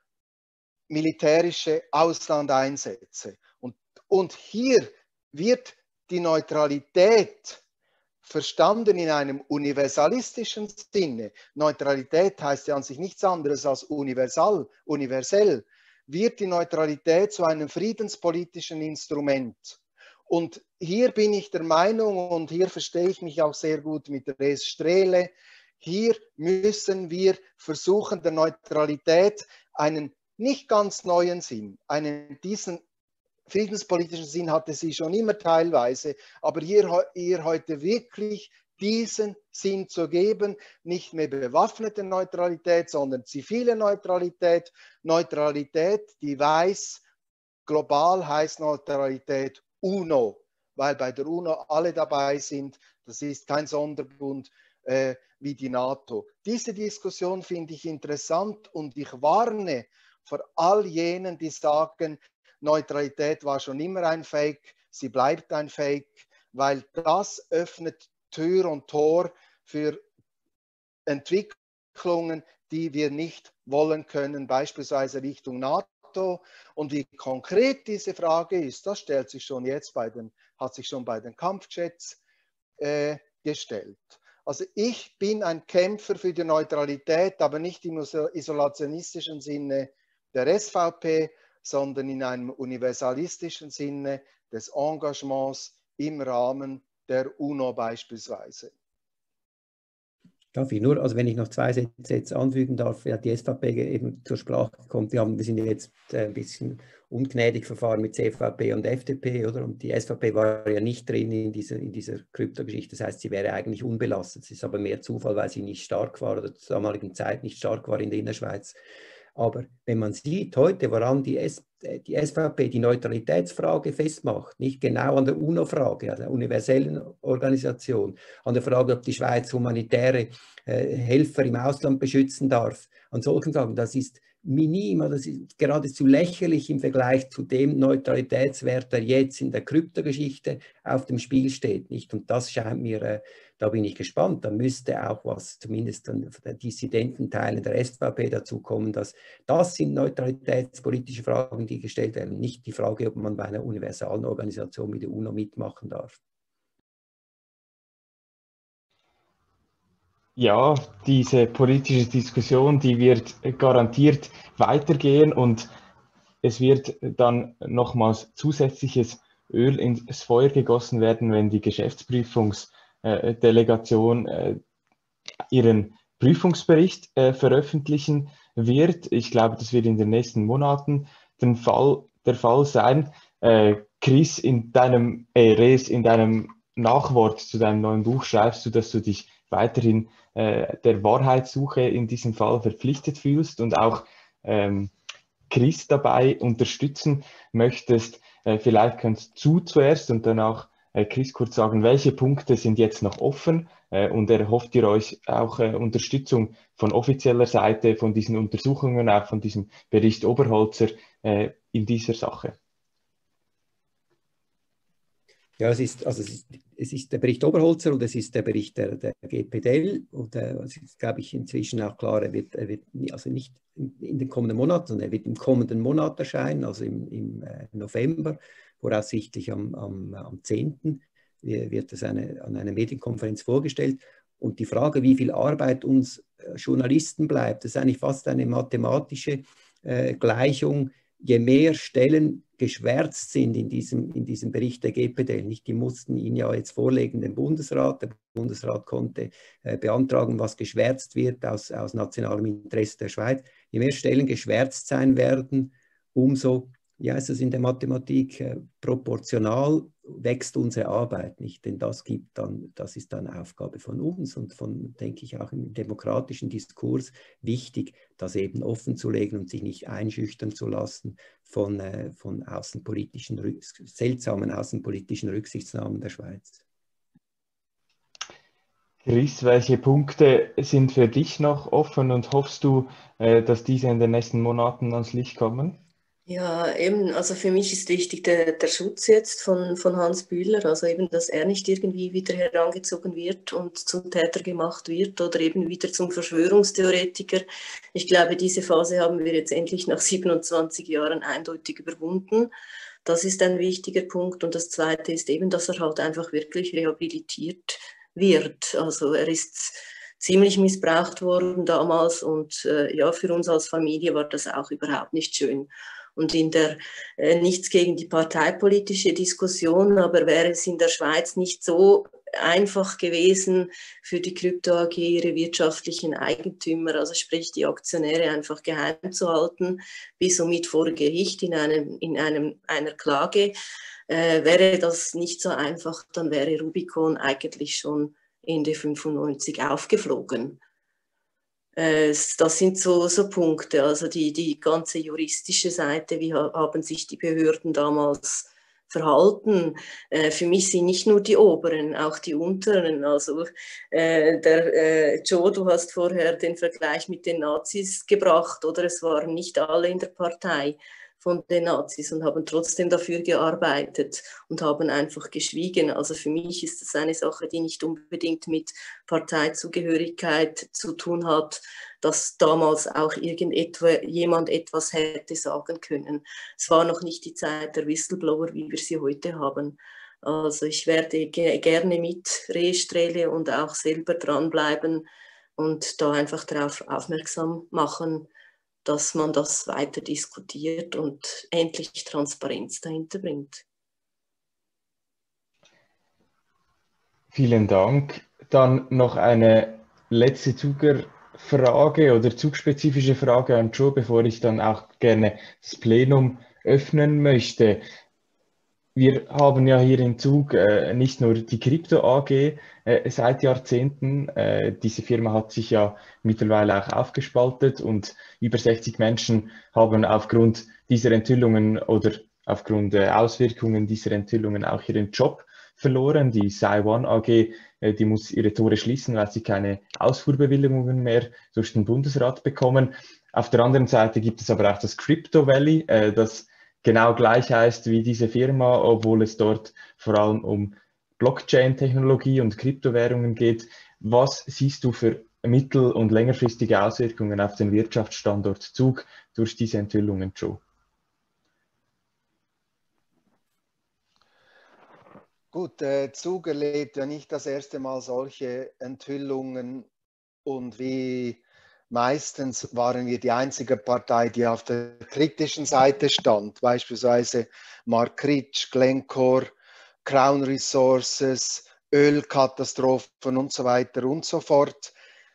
militärische Auslandeinsätze. Und hier wird die Neutralität verstanden in einem universalistischen Sinne. Neutralität heißt ja an sich nichts anderes als universell, wird die Neutralität zu einem friedenspolitischen Instrument. Und hier bin ich der Meinung, und hier verstehe ich mich auch sehr gut mit Res Strehle, hier müssen wir versuchen, der Neutralität einen nicht ganz neuen Sinn, diesen friedenspolitischen Sinn hatte sie schon immer teilweise, aber hier heute wirklich diesen Sinn zu geben, nicht mehr bewaffnete Neutralität, sondern zivile Neutralität, Neutralität, die weiß, global heißt Neutralität UNO, weil bei der UNO alle dabei sind, das ist kein Sonderbund wie die NATO. Diese Diskussion finde ich interessant und ich warne vor all jenen, die sagen, Neutralität war schon immer ein Fake, sie bleibt ein Fake, weil das öffnet Tür und Tor für Entwicklungen, die wir nicht wollen können, beispielsweise Richtung NATO. Und wie konkret diese Frage ist, das stellt sich schon jetzt hat sich schon bei den Kampfjets gestellt. Also ich bin ein Kämpfer für die Neutralität, aber nicht im isolationistischen Sinne der SVP, sondern in einem universalistischen Sinne des Engagements im Rahmen der UNO beispielsweise. Darf ich nur, also wenn ich noch zwei Sätze jetzt anfügen darf, ja, die SVP eben zur Sprache kommt, wir sind jetzt ein bisschen ungnädig verfahren mit CVP und FDP, oder? Und die SVP war ja nicht drin in dieser Kryptogeschichte, das heißt, sie wäre eigentlich unbelastet. Es ist aber mehr Zufall, weil sie nicht stark war oder zur damaligen Zeit nicht stark war in der Innerschweiz. Aber wenn man sieht heute, woran die SVP die Neutralitätsfrage festmacht, nicht genau an der UNO-Frage, also der universellen Organisation, an der Frage, ob die Schweiz humanitäre Helfer im Ausland beschützen darf, an solchen Fragen, das ist minim, das ist geradezu lächerlich im Vergleich zu dem Neutralitätswert, der jetzt in der Kryptogeschichte auf dem Spiel steht. Nicht? Und das scheint mir, da bin ich gespannt, da müsste auch was zumindest von den dissidenten Teilen der SVP dazu kommen, dass das sind neutralitätspolitische Fragen, die gestellt werden, nicht die Frage, ob man bei einer universalen Organisation wie der UNO mitmachen darf. Ja, diese politische Diskussion, die wird garantiert weitergehen und es wird dann nochmals zusätzliches Öl ins Feuer gegossen werden, wenn die Geschäftsprüfungsdelegation ihren Prüfungsbericht veröffentlichen wird. Ich glaube, das wird in den nächsten Monaten der Fall sein. Chris, Res, in deinem Nachwort zu deinem neuen Buch schreibst du, dass du dich weiterhin der Wahrheitssuche in diesem Fall verpflichtet fühlst und auch Chris dabei unterstützen möchtest. Vielleicht kannst du zuerst und danach Chris kurz sagen, welche Punkte sind jetzt noch offen und erhofft ihr euch auch Unterstützung von offizieller Seite, von diesen Untersuchungen, auch von diesem Bericht Oberholzer in dieser Sache? Ja, es ist der Bericht Oberholzer und es ist der Bericht der GPDL und es ist, glaube ich, inzwischen auch klar, er wird also nicht in den kommenden Monaten, sondern er wird im kommenden Monat erscheinen, also im November, voraussichtlich am 10. wird es an einer Medienkonferenz vorgestellt. Und die Frage, wie viel Arbeit uns Journalisten bleibt, das ist eigentlich fast eine mathematische Gleichung. Je mehr Stellen geschwärzt sind in diesem Bericht der GPDL, nicht, die mussten ihn ja jetzt vorlegen, dem Bundesrat. Der Bundesrat konnte beantragen, was geschwärzt wird aus nationalem Interesse der Schweiz. Je mehr Stellen geschwärzt sein werden, umso ja, es ist in der Mathematik proportional wächst unsere Arbeit nicht, denn das ist dann Aufgabe von uns und von, denke ich, auch im demokratischen Diskurs wichtig, das eben offen zu legen und sich nicht einschüchtern zu lassen von seltsamen außenpolitischen Rücksichtsnahmen der Schweiz. Chris, welche Punkte sind für dich noch offen und hoffst du, dass diese in den nächsten Monaten ans Licht kommen? Ja, eben, also für mich ist wichtig der Schutz jetzt von Hans Bühler, also eben, dass er nicht irgendwie wieder herangezogen wird und zum Täter gemacht wird oder eben wieder zum Verschwörungstheoretiker. Ich glaube, diese Phase haben wir jetzt endlich nach 27 Jahren eindeutig überwunden. Das ist ein wichtiger Punkt. Und das Zweite ist eben, dass er halt einfach wirklich rehabilitiert wird. Also er ist ziemlich missbraucht worden damals und ja, für uns als Familie war das auch überhaupt nicht schön. Und nichts gegen die parteipolitische Diskussion, aber wäre es in der Schweiz nicht so einfach gewesen, für die Krypto AG ihre wirtschaftlichen Eigentümer, also sprich die Aktionäre, einfach geheim zu halten, bis somit vor Gericht in einer Klage, wäre das nicht so einfach, dann wäre Rubicon eigentlich schon Ende 95 aufgeflogen. Das sind so Punkte, also die ganze juristische Seite, wie haben sich die Behörden damals verhalten. Für mich sind nicht nur die Oberen, auch die Unteren. Also Joe, du hast vorher den Vergleich mit den Nazis gebracht, oder es waren nicht alle in der Partei von den Nazis und haben trotzdem dafür gearbeitet und haben einfach geschwiegen. Also für mich ist das eine Sache, die nicht unbedingt mit Parteizugehörigkeit zu tun hat, dass damals auch jemand etwas hätte sagen können. Es war noch nicht die Zeit der Whistleblower, wie wir sie heute haben. Also ich werde gerne mit Rehstrele und auch selber dranbleiben und da einfach darauf aufmerksam machen, dass man das weiter diskutiert und endlich Transparenz dahinter bringt. Vielen Dank. Dann noch eine letzte Zugerfrage oder zugspezifische Frage an Joe, bevor ich dann auch gerne das Plenum öffnen möchte. Wir haben ja hier im Zug nicht nur die Krypto AG seit Jahrzehnten. Diese Firma hat sich ja mittlerweile auch aufgespaltet und über 60 Menschen haben aufgrund dieser Enthüllungen oder aufgrund Auswirkungen dieser Enthüllungen auch ihren Job verloren. Die SciOne AG, die muss ihre Tore schließen, weil sie keine Ausfuhrbewilligungen mehr durch den Bundesrat bekommen. Auf der anderen Seite gibt es aber auch das Crypto Valley, das genau gleich heißt wie diese Firma, obwohl es dort vor allem um Blockchain-Technologie und Kryptowährungen geht. Was siehst du für mittel- und längerfristige Auswirkungen auf den Wirtschaftsstandort Zug durch diese Enthüllungen, Joe? Gut, Zug erlebt ja nicht das erste Mal solche Enthüllungen und wie meistens waren wir die einzige Partei, die auf der kritischen Seite stand, beispielsweise Mark Ritsch, Glencore, Crown Resources, Ölkatastrophen und so weiter und so fort.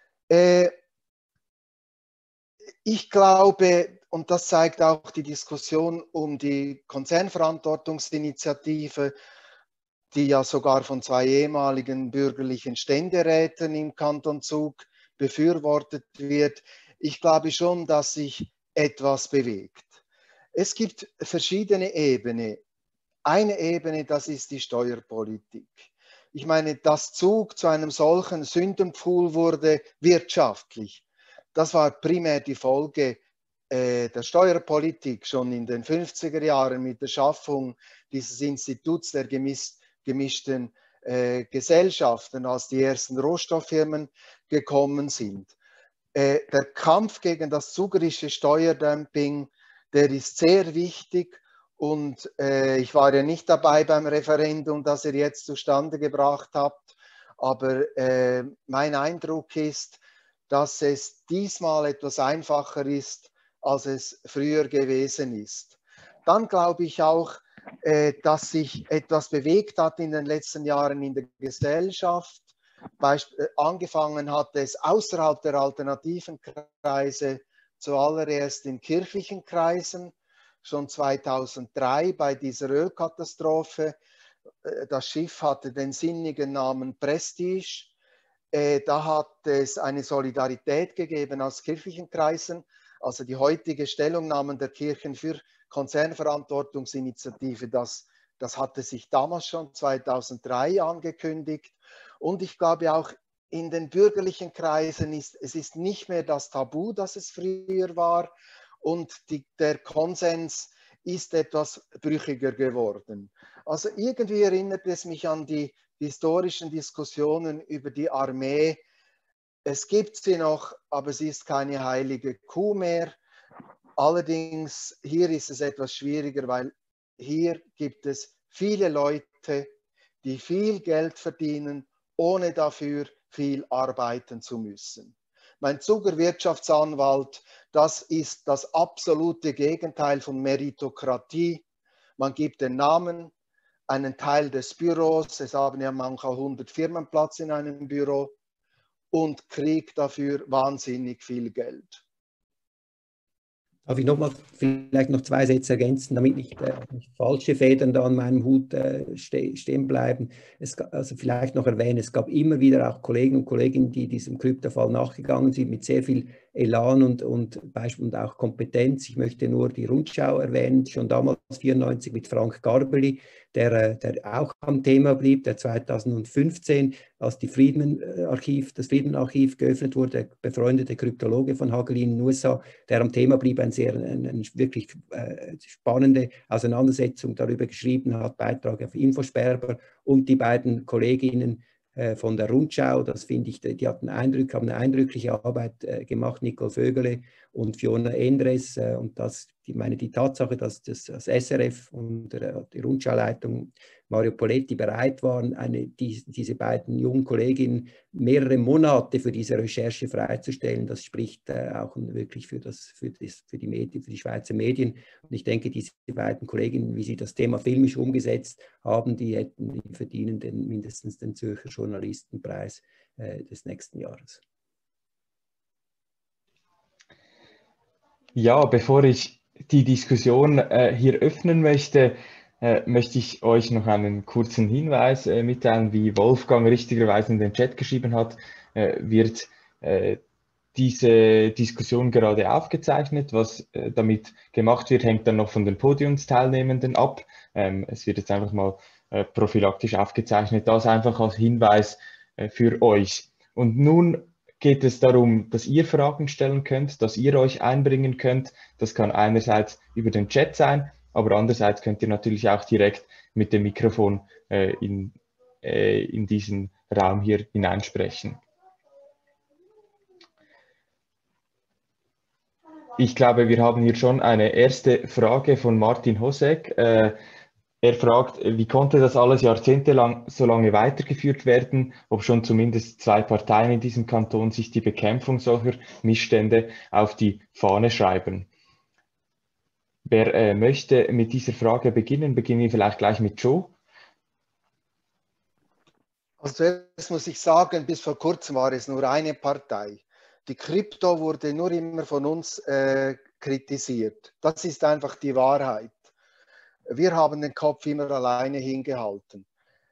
Ich glaube, und das zeigt auch die Diskussion um die Konzernverantwortungsinitiative, die ja sogar von 2 ehemaligen bürgerlichen Ständeräten im Kanton Zug befürwortet wird. Ich glaube schon, dass sich etwas bewegt. Es gibt verschiedene Ebenen. Eine Ebene, das ist die Steuerpolitik. Ich meine, dass Zug zu einem solchen Sündenpfuhl wurde, wirtschaftlich, das war primär die Folge der Steuerpolitik schon in den 50er Jahren mit der Schaffung dieses Instituts der gemischten Gesellschaften, als die ersten Rohstofffirmen gekommen sind. Der Kampf gegen das zugerische Steuerdumping, der ist sehr wichtig und ich war ja nicht dabei beim Referendum, das ihr jetzt zustande gebracht habt, aber mein Eindruck ist, dass es diesmal etwas einfacher ist, als es früher gewesen ist. Dann glaube ich auch, dass sich etwas bewegt hat in den letzten Jahren in der Gesellschaft. Angefangen hat es außerhalb der alternativen Kreise, zuallererst in kirchlichen Kreisen. schon 2003 bei dieser Ölkatastrophe. Das Schiff hatte den sinnigen Namen Prestige. Da hat es eine Solidarität gegeben aus kirchlichen Kreisen, also die heutige Stellungnahme der Kirchen für Konzernverantwortungsinitiative, das hatte sich damals schon 2003 angekündigt. Und ich glaube auch in den bürgerlichen Kreisen es ist nicht mehr das Tabu, das es früher war, und der Konsens ist etwas brüchiger geworden. Also irgendwie erinnert es mich an die historischen Diskussionen über die Armee. Es gibt sie noch, aber sie ist keine heilige Kuh mehr. Allerdings hier ist es etwas schwieriger, weil hier gibt es viele Leute, die viel Geld verdienen, ohne dafür viel arbeiten zu müssen. Mein Zuger Wirtschaftsanwalt, das ist das absolute Gegenteil von Meritokratie. Man gibt den Namen, einen Teil des Büros, es haben ja manchmal 100 Firmen Platz in einem Büro, und kriegt dafür wahnsinnig viel Geld. Darf ich vielleicht noch 2 Sätze ergänzen, damit nicht falsche Federn da an meinem Hut stehen bleiben. Also vielleicht noch erwähnen, es gab immer wieder auch Kollegen und Kolleginnen, die diesem Kryptofall nachgegangen sind, mit sehr viel Elan und auch Kompetenz. Ich möchte nur die Rundschau erwähnen, schon damals 1994 mit Frank Garbeli, der auch am Thema blieb, der 2015, als das Friedman-Archiv geöffnet wurde, der befreundete Kryptologe von Hagelin in den USA, der am Thema blieb, eine wirklich spannende Auseinandersetzung darüber geschrieben hat, Beitrag auf Infosperber, und die beiden Kolleginnen von der Rundschau, das finde ich, die haben eine eindrückliche Arbeit gemacht, Nicole Vögele und Fiona Endres, und die Tatsache, dass das SRF und die Rundschauleitung Mario Poletti bereit waren, diese beiden jungen Kolleginnen mehrere Monate für diese Recherche freizustellen, das spricht auch wirklich für die Medien, für die Schweizer Medien. Und ich denke, diese beiden Kolleginnen, wie sie das Thema filmisch umgesetzt haben, die verdienen mindestens den Zürcher Journalistenpreis des nächsten Jahres. Ja, bevor ich die Diskussion hier öffnen möchte, möchte ich euch noch einen kurzen Hinweis mitteilen. Wie Wolfgang richtigerweise in den Chat geschrieben hat, wird diese Diskussion gerade aufgezeichnet. Was damit gemacht wird, hängt dann noch von den Podiumsteilnehmenden ab. Es wird jetzt einfach mal prophylaktisch aufgezeichnet. Das einfach als Hinweis für euch. Und nun geht es darum, dass ihr Fragen stellen könnt, dass ihr euch einbringen könnt. Das kann einerseits über den Chat sein, aber andererseits könnt ihr natürlich auch direkt mit dem Mikrofon in diesen Raum hier hineinsprechen. Ich glaube, wir haben hier schon eine erste Frage von Martin Hosek. Er fragt, wie konnte das alles jahrzehntelang so lange weitergeführt werden, ob schon zumindest 2 Parteien in diesem Kanton sich die Bekämpfung solcher Missstände auf die Fahne schreiben? Wer möchte mit dieser Frage beginnen? Beginnen wir vielleicht gleich mit Joe. Also zuerst muss ich sagen, bis vor kurzem war es nur eine Partei. Die Krypto wurde nur immer von uns kritisiert. Das ist einfach die Wahrheit. Wir haben den Kopf immer alleine hingehalten.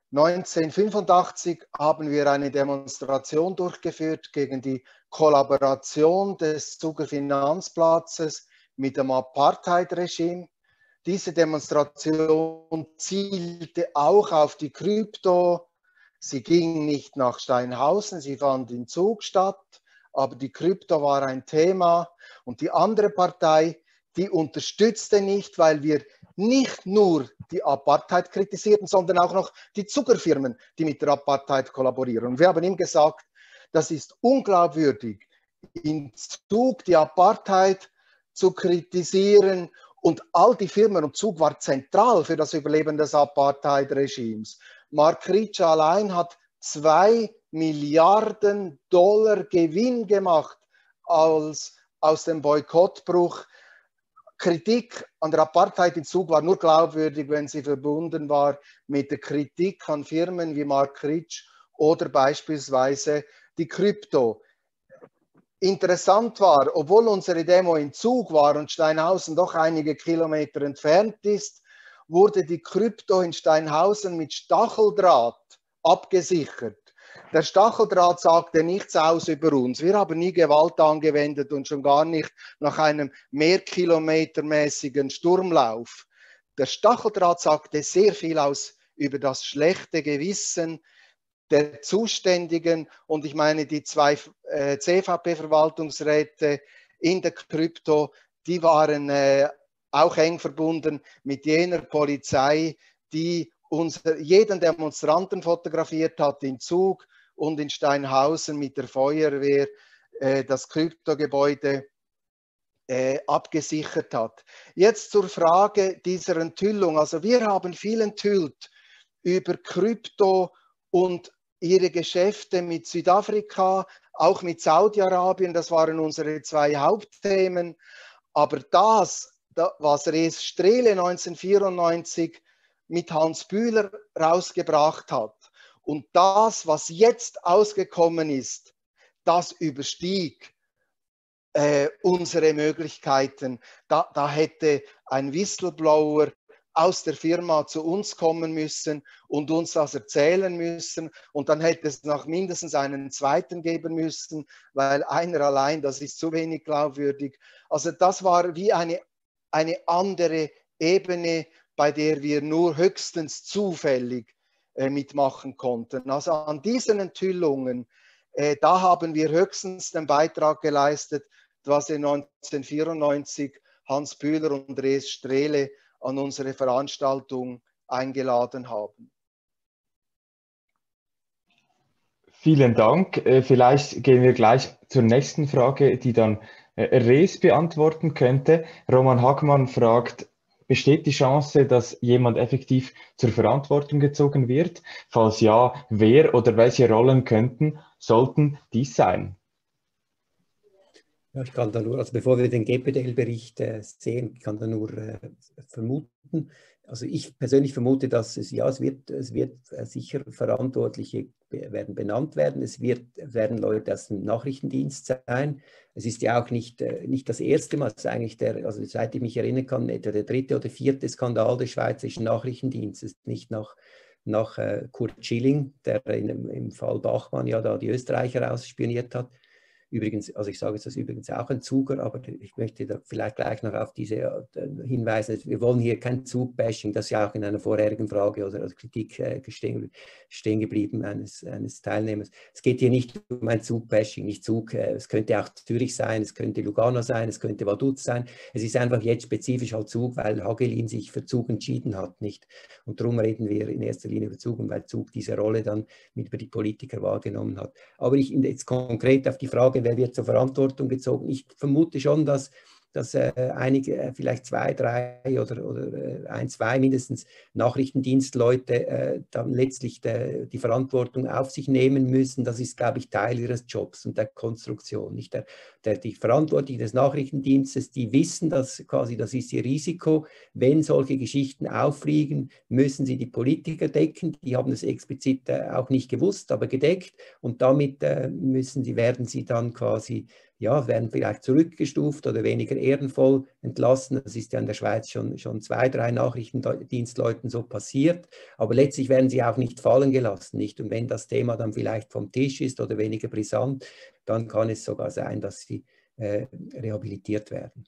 1985 haben wir eine Demonstration durchgeführt gegen die Kollaboration des Zuger Finanzplatzes mit dem Apartheid-Regime. Diese Demonstration zielte auch auf die Krypto. Sie ging nicht nach Steinhausen, sie fand in Zug statt, aber die Krypto war ein Thema. Und die andere Partei, die unterstützte nicht, weil wir nicht nur die Apartheid kritisierten, sondern auch noch die Zuckerfirmen, die mit der Apartheid kollaborieren. Und wir haben ihm gesagt, das ist unglaubwürdig, in Zug die Apartheid zu kritisieren, und all die Firmen, und Zug war zentral für das Überleben des Apartheid-Regimes. Mark Ritsche allein hat $2 Milliarden Gewinn gemacht aus dem Boykottbruch. Kritik an der Apartheid in Zug war nur glaubwürdig, wenn sie verbunden war mit der Kritik an Firmen wie Mark Ritsche oder beispielsweise die Krypto. interessant war, obwohl unsere Demo in Zug war und Steinhausen doch einige Kilometer entfernt ist, wurde die Krypto in Steinhausen mit Stacheldraht abgesichert. Der Stacheldraht sagte nichts aus über uns. Wir haben nie Gewalt angewendet und schon gar nicht nach einem mehrkilometermäßigen Sturmlauf. Der Stacheldraht sagte sehr viel aus über das schlechte Gewissen der Zuständigen, und ich meine, die zwei CVP-Verwaltungsräte in der Krypto, die waren auch eng verbunden mit jener Polizei, die jeden Demonstranten fotografiert hat in Zug und in Steinhausen mit der Feuerwehr das Kryptogebäude abgesichert hat. Jetzt zur Frage dieser Enthüllung. Also wir haben viel enthüllt über Krypto und ihre Geschäfte mit Südafrika, auch mit Saudi-Arabien. Das waren unsere zwei Hauptthemen. Aber das, was Res Strehle 1994 mit Hans Bühler rausgebracht hat, und das, was jetzt ausgekommen ist, das überstieg unsere Möglichkeiten. Da hätte ein Whistleblower aus der Firma zu uns kommen müssen und uns das erzählen müssen. Und dann hätte es noch mindestens einen zweiten geben müssen, weil einer allein, das ist zu wenig glaubwürdig. Also das war wie eine andere Ebene, bei der wir nur höchstens zufällig mitmachen konnten. Also an diesen Enthüllungen, da haben wir höchstens den Beitrag geleistet, was in 1994 Hans Bühler und Res Strehle an unsere Veranstaltung eingeladen haben. Vielen Dank. Vielleicht gehen wir gleich zur nächsten Frage, die dann Res beantworten könnte. Roman Hagmann fragt, besteht die Chance, dass jemand effektiv zur Verantwortung gezogen wird? Falls ja, wer oder welche Rollen sollten dies sein? Ja, ich kann da nur, also bevor wir den GPDL-Bericht sehen, kann da nur vermuten. Also ich persönlich vermute, dass es wird sicher Verantwortliche werden benannt werden. Es werden Leute aus dem Nachrichtendienst sein. Es ist ja auch nicht das erste Mal, es ist eigentlich also seit ich mich erinnern kann, etwa der dritte oder vierte Skandal des schweizerischen Nachrichtendienstes, nicht nach Kurt Schilling, der im Fall Bachmann ja da die Österreicher ausspioniert hat. Übrigens, also ich sage jetzt das übrigens auch ein Zuger, aber ich möchte da vielleicht gleich noch auf diese hinweisen. Wir wollen hier kein Zug-Bashing, das ist ja auch in einer vorherigen Frage oder Kritik stehen geblieben eines Teilnehmers. Es geht hier nicht um ein Zug-Bashing, nicht Zug. Es könnte auch Zürich sein, es könnte Lugano sein, es könnte Vaduz sein. Es ist einfach jetzt spezifisch halt Zug, weil Hagelin sich für Zug entschieden hat, nicht? Und darum reden wir in erster Linie über Zug, und weil Zug diese Rolle dann über die Politiker wahrgenommen hat. Aber jetzt konkret auf die Frage, wer wird zur Verantwortung gezogen? Ich vermute schon, dass einige, vielleicht 2, 3 oder 1, 2 mindestens Nachrichtendienstleute dann letztlich die Verantwortung auf sich nehmen müssen. Das ist, glaube ich, Teil ihres Jobs und der Konstruktion. Nicht die Verantwortlichen des Nachrichtendienstes, die wissen, dass quasi das ist ihr Risiko. Wenn solche Geschichten auffliegen, müssen sie die Politiker decken. Die haben es explizit auch nicht gewusst, aber gedeckt. Und damit werden sie dann quasi, ja, werden vielleicht zurückgestuft oder weniger ehrenvoll entlassen. Das ist ja in der Schweiz schon 2, 3 Nachrichtendienstleuten so passiert. Aber letztlich werden sie auch nicht fallen gelassen. Nicht? Und wenn das Thema dann vielleicht vom Tisch ist oder weniger brisant, dann kann es sogar sein, dass sie rehabilitiert werden.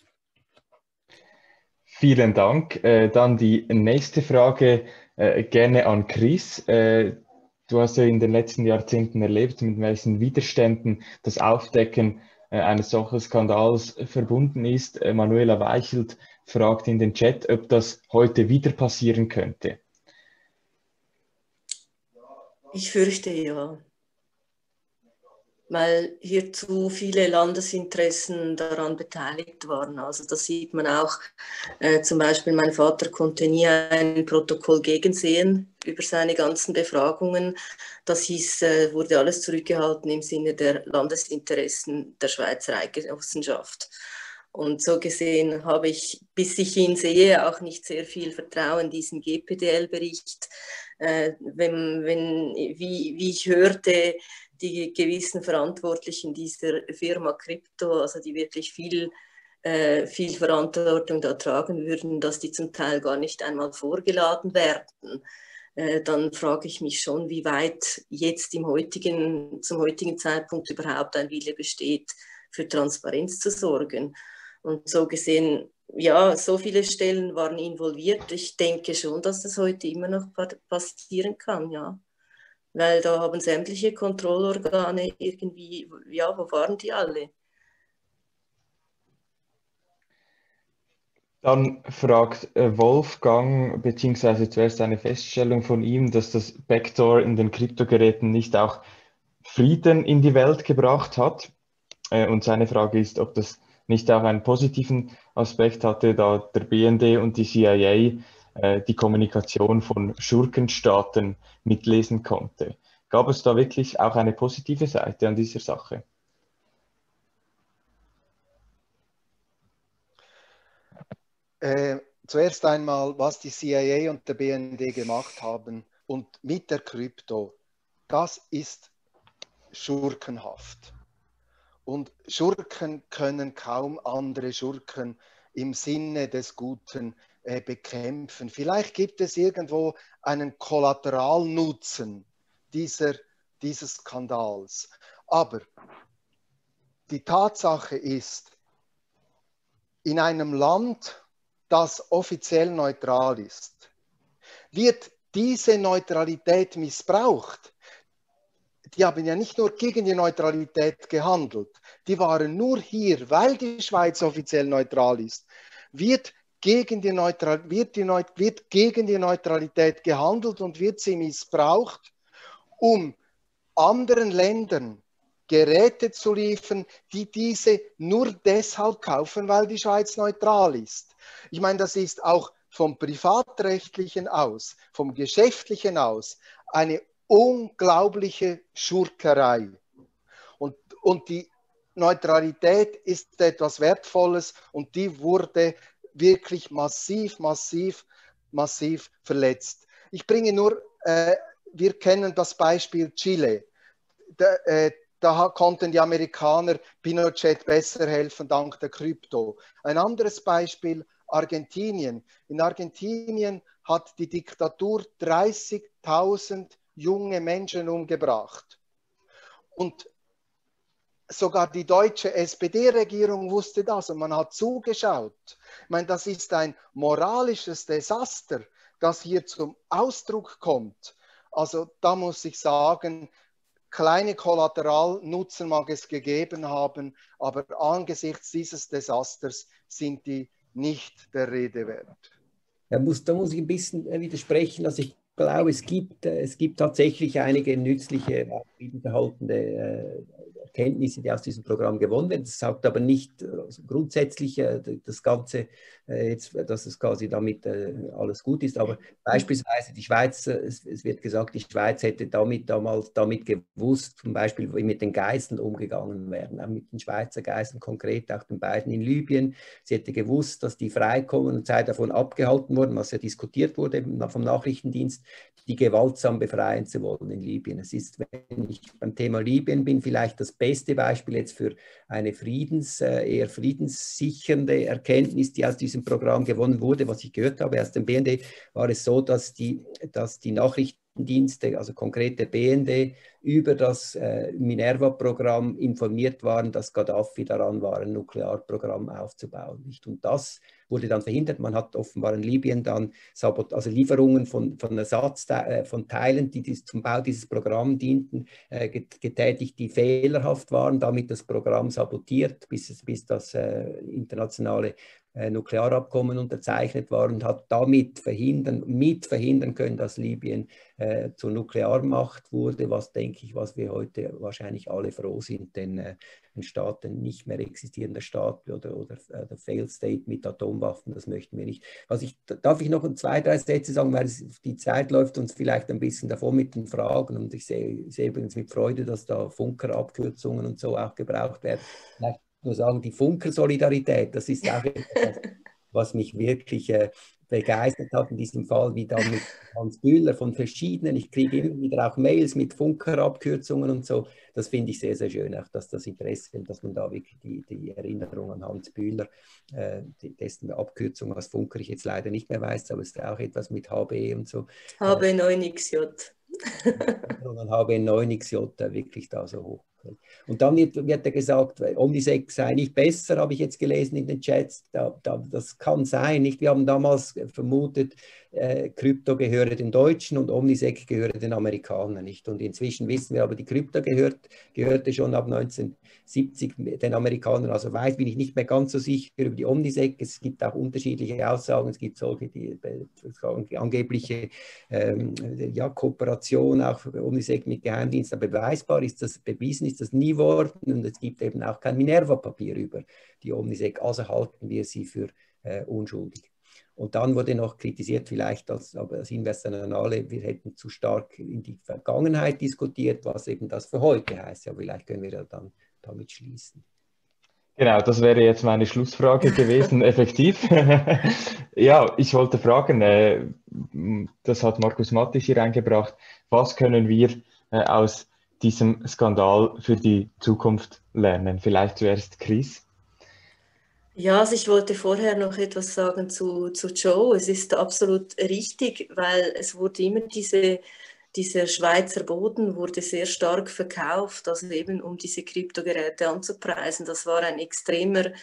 Vielen Dank. Dann die nächste Frage gerne an Chris. Du hast ja in den letzten Jahrzehnten erlebt, mit welchen Widerständen das Aufdecken eines solchen Skandals verbunden ist. Manuela Weichelt fragt in den Chat, ob das heute wieder passieren könnte. Ich fürchte ja, weil hier zu viele Landesinteressen daran beteiligt waren. Also das sieht man auch, zum Beispiel mein Vater konnte nie ein Protokoll gegensehen über seine ganzen Befragungen. Das hieß, wurde alles zurückgehalten im Sinne der Landesinteressen der Schweizer Eidgenossenschaft. Und so gesehen habe ich, bis ich ihn sehe, auch nicht sehr viel Vertrauen in diesen GPDL-Bericht. Wie ich hörte, die gewissen Verantwortlichen dieser Firma Krypto, also die wirklich viel Verantwortung da tragen würden, dass die zum Teil gar nicht einmal vorgeladen werden, dann frage ich mich schon, wie weit jetzt zum heutigen Zeitpunkt überhaupt ein Wille besteht, für Transparenz zu sorgen. Und so gesehen, ja, so viele Stellen waren involviert. Ich denke schon, dass das heute immer noch passieren kann, ja. Weil da haben sämtliche Kontrollorgane irgendwie, ja, wo waren die alle? Dann fragt Wolfgang, beziehungsweise zuerst eine Feststellung von ihm, dass das Backdoor in den Kryptogeräten nicht auch Frieden in die Welt gebracht hat. Und seine Frage ist, ob das nicht auch einen positiven Aspekt hatte, da der BND und die CIA die Kommunikation von Schurkenstaaten mitlesen konnte. Gab es da wirklich auch eine positive Seite an dieser Sache? Zuerst einmal, was die CIA und der BND gemacht haben und mit der Krypto, das ist schurkenhaft. Und Schurken können kaum andere Schurken im Sinne des Guten bekämpfen. Vielleicht gibt es irgendwo einen Kollateralnutzen dieses Skandals. Aber die Tatsache ist, in einem Land, das offiziell neutral ist, wird diese Neutralität missbraucht. Die haben ja nicht nur gegen die Neutralität gehandelt, die waren nur hier, weil die Schweiz offiziell neutral ist, wird gegen die Neutralität gehandelt und wird sie missbraucht, um anderen Ländern Geräte zu liefern, die diese nur deshalb kaufen, weil die Schweiz neutral ist. Ich meine, das ist auch vom Privatrechtlichen aus, vom Geschäftlichen aus eine unglaubliche Schurkerei. Und die Neutralität ist etwas Wertvolles und die wurde wirklich massiv verletzt. Ich bringe nur, wir kennen das Beispiel Chile. Da konnten die Amerikaner Pinochet besser helfen dank der Krypto. Ein anderes Beispiel, Argentinien. In Argentinien hat die Diktatur 30.000 junge Menschen umgebracht. Und sogar die deutsche SPD-Regierung wusste das und man hat zugeschaut. Ich meine, das ist ein moralisches Desaster, das hier zum Ausdruck kommt. Also da muss ich sagen, kleine Kollateralnutzen mag es gegeben haben, aber angesichts dieses Desasters sind die nicht der Rede wert. Da muss ich ein bisschen widersprechen. Also ich glaube, es gibt tatsächlich einige nützliche, wiederhaltende Erkenntnisse, die aus diesem Programm gewonnen werden. Das sagt aber nicht grundsätzlich das Ganze, dass es quasi damit alles gut ist. Aber beispielsweise die Schweiz, es wird gesagt, die Schweiz hätte damals damit gewusst, zum Beispiel, wie mit den Geiseln umgegangen werden, auch mit den Schweizer Geiseln, konkret auch den beiden in Libyen. Sie hätte gewusst, dass die freikommen und sei davon abgehalten worden, was ja diskutiert wurde vom Nachrichtendienst, die gewaltsam befreien zu wollen in Libyen. Es ist, wenn ich beim Thema Libyen bin, vielleicht das beste Beispiel jetzt für eine eher friedenssichernde Erkenntnis, die aus diesem Programm gewonnen wurde. Was ich gehört habe aus dem BND, war es so, dass die Nachrichtendienste, also konkret der BND, über das Minerva-Programm informiert waren, dass Gaddafi daran war, ein Nuklearprogramm aufzubauen. Nicht? Und das wurde dann verhindert. Man hat offenbar in Libyen dann Lieferungen von Teilen, die zum Bau dieses Programms dienten, getätigt, die fehlerhaft waren, damit das Programm sabotiert, bis das internationale Nuklearabkommen unterzeichnet war und hat damit verhindern können, dass Libyen zur Nuklearmacht wurde, was wir heute wahrscheinlich alle froh sind, denn ein Staat, ein nicht mehr existierender Staat oder der Failed State mit Atomwaffen, das möchten wir nicht. Darf ich noch 2, 3 Sätze sagen, weil die Zeit läuft uns vielleicht ein bisschen davon mit den Fragen und ich sehe übrigens mit Freude, dass da Funkerabkürzungen und so auch gebraucht werden. Vielleicht nur sagen, die Funker-Solidarität, das ist auch etwas, was mich wirklich begeistert hat in diesem Fall, wie da mit Hans Bühler von verschiedenen, ich kriege immer wieder auch Mails mit Funker-Abkürzungen und so, das finde ich sehr, sehr schön, auch dass das Interesse, dass man da wirklich die Erinnerung an Hans Bühler, dessen Abkürzung als Funker ich jetzt leider nicht mehr weiß, aber es ist auch etwas mit HB und so. HB9XJ. Und HB9XJ wirklich da so hoch. Und dann wird gesagt, Omnisec sei nicht besser, habe ich jetzt gelesen in den Chats. Das kann sein, nicht? Wir haben damals vermutet, Krypto gehöre den Deutschen und Omnisec gehöre den Amerikanern, nicht? Und inzwischen wissen wir aber, die Krypto gehörte schon ab 1970 den Amerikanern. Also bin ich nicht mehr ganz so sicher über die Omnisec. Es gibt auch unterschiedliche Aussagen. Es gibt solche, die angebliche Kooperation auch Omnisec mit Geheimdiensten. Aber beweisbar ist das, bewiesen ist das nie worden. Und es gibt eben auch kein Minerva-Papier über die Omnisec. Also halten wir sie für unschuldig. Und dann wurde noch kritisiert, vielleicht als Inversannale, wir hätten zu stark in die Vergangenheit diskutiert, was eben das für heute heißt. Ja, vielleicht können wir ja dann damit schließen. Genau, das wäre jetzt meine Schlussfrage gewesen, effektiv. Ja, ich wollte fragen, das hat Markus Mattis hier eingebracht, was können wir aus diesem Skandal für die Zukunft lernen? Vielleicht zuerst Chris. Ja, also ich wollte vorher noch etwas sagen zu Joe. Es ist absolut richtig, weil es wurde immer dieser Schweizer Boden wurde sehr stark verkauft, also eben um diese Kryptogeräte anzupreisen. Das war ein extremes